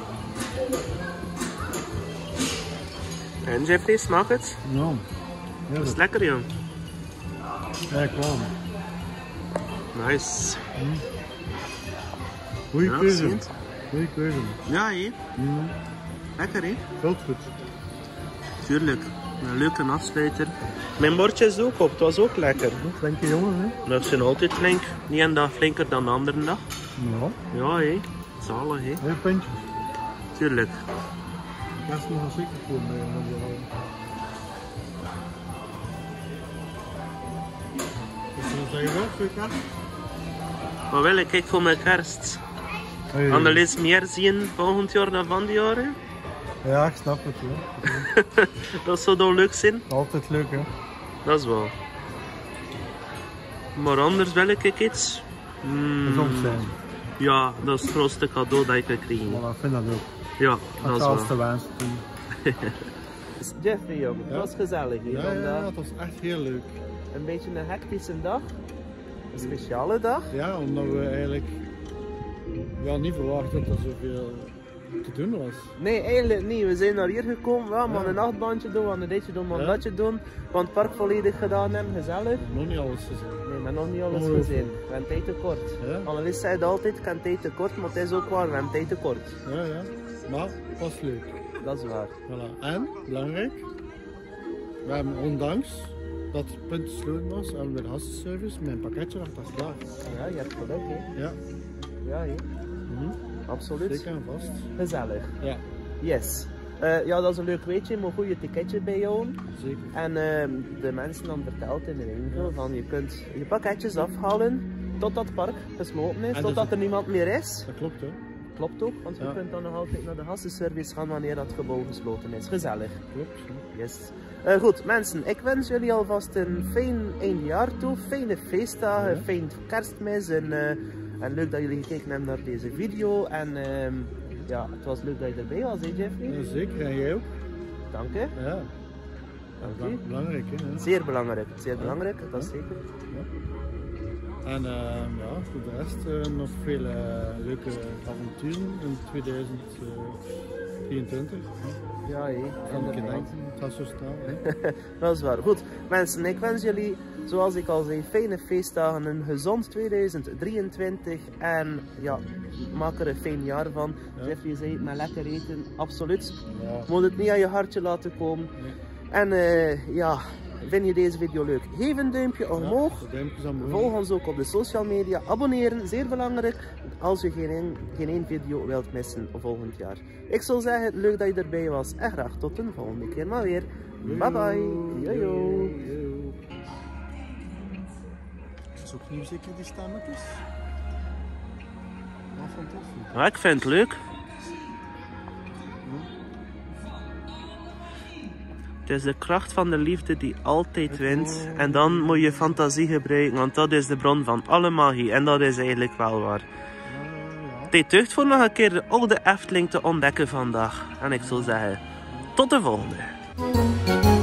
En Jeffrey, smaakt het? Ja, Ja, Dat is lekker, joh. Ja, kwam. Nice. Mm. Goeie Ja, keuze. ziet. Goeie keuze. Ja, hé. Mm. Lekker, hé. Vult goed. Tuurlijk. Een leuke afsluiter. Mijn bordje is ook op, het was ook lekker. Flinke jongen, hè? Dat zijn altijd flink. Niet een dag flinker dan de andere dag. Ja. Ja, hé. Zalig, hé. Heel pintjes. Tuurlijk. Dat is nog een zeker voor mij. Dus wat zeg je wel voor kerst? Wat wil ik? Ik voor mijn kerst. Hey. Annelies meer zien volgend jaar dan van die jaren. Ja, ik snap het, ja. Dat zou dan leuk zijn. Altijd leuk, hè? Dat is wel. Maar anders wil ik iets. Mm, Gezond zijn. Ja, dat is het grootste cadeau dat ik kan krijgen. Maar ik vind dat ook. Ja, dat Dat is is alles te wel. wensen doen. Jeffrey, jong, het Ja. was gezellig hier Ja, ja, vandaag. het was echt heel leuk. Een beetje een hectische dag. Een speciale dag. Ja, omdat we eigenlijk wel niet verwacht dat er zoveel te doen was. Nee, eigenlijk niet. We zijn naar hier gekomen. Ja, we gaan Ja. een nachtbandje doen, we gaan een ditje doen, we gaan Ja. een datje doen. We gaan het park volledig gedaan hebben, gezellig. Nog niet alles gezien. Nee, maar nog niet alles Ongelooflijk. gezien. We hebben tijd tekort. Ja? Annelies zei het altijd, ik heb tijd tekort, maar het is ook waar, we hebben tijd tekort. Ja, ja. Maar het was leuk. Dat is waar. Voilà. En, belangrijk, we hebben ondanks dat het punt gesloten was, hebben we bij de gastenservice mijn pakketje achter klaar. Ja, je hebt geluk, hè. Ja. Ja, hè. Mhm. Absoluut. Zeker en vast. Gezellig. Ja. Yes. Uh, ja, dat is een leuk weetje, maar een goede ticketje bij jou. Zeker. En uh, de mensen dan vertelt in de winkel van je kunt je pakketjes afhalen totdat het park gesloten is, En totdat dus- er niemand meer is. Dat klopt, hè? Klopt ook, want je Ja. kunt dan nog altijd naar de gastenservice gaan wanneer dat gebouw gesloten is. Gezellig. Klopt. Ja. Yes. Uh, goed, mensen, ik wens jullie alvast een fijn eindejaar toe, fijne feestdagen, Ja. fijn kerstmis en, uh, en leuk dat jullie gekeken hebben naar deze video. En uh, ja, het was leuk dat je erbij was, hè Jeffrey? Ja, zeker, en jij ook? Dank je. Ja. Dank Dat is u. be- belangrijk, hè? Ja. Zeer belangrijk, zeer belangrijk, dat is zeker. En uh, ja, voor de rest uh, nog veel uh, leuke avonturen in tweeduizend drieëntwintig. Ja, hé. Kan ik je denken, het gaat zo staan. Hè? Dat is waar. Goed, mensen, ik wens jullie, zoals ik al zei, fijne feestdagen, een gezond tweeduizend drieëntwintig en ja, maak er een fijn jaar van. Ja. Jeffrey zei het met lekker eten, absoluut. Ja. Moet het niet aan je hartje laten komen. Nee. En uh, ja, vind je deze video leuk? Geef een duimpje omhoog. Ja, duimpjes omhoog. Volg ons ook op de social media. Abonneren, zeer belangrijk. Als je geen, een, geen één video wilt missen volgend jaar. Ik zou zeggen, leuk dat je erbij was. En graag tot een volgende keer maar weer. Bye bye. Jojo. Is ook niet zeker die stemmetjes? Wat fantastisch. Ja, ik vind het leuk. Het is de kracht van de liefde die altijd wint. En dan moet je fantasie gebruiken, want dat is de bron van alle magie. En dat is eigenlijk wel waar. Het is tijd voor nog een keer de oude Efteling te ontdekken vandaag. En ik zou zeggen, tot de volgende.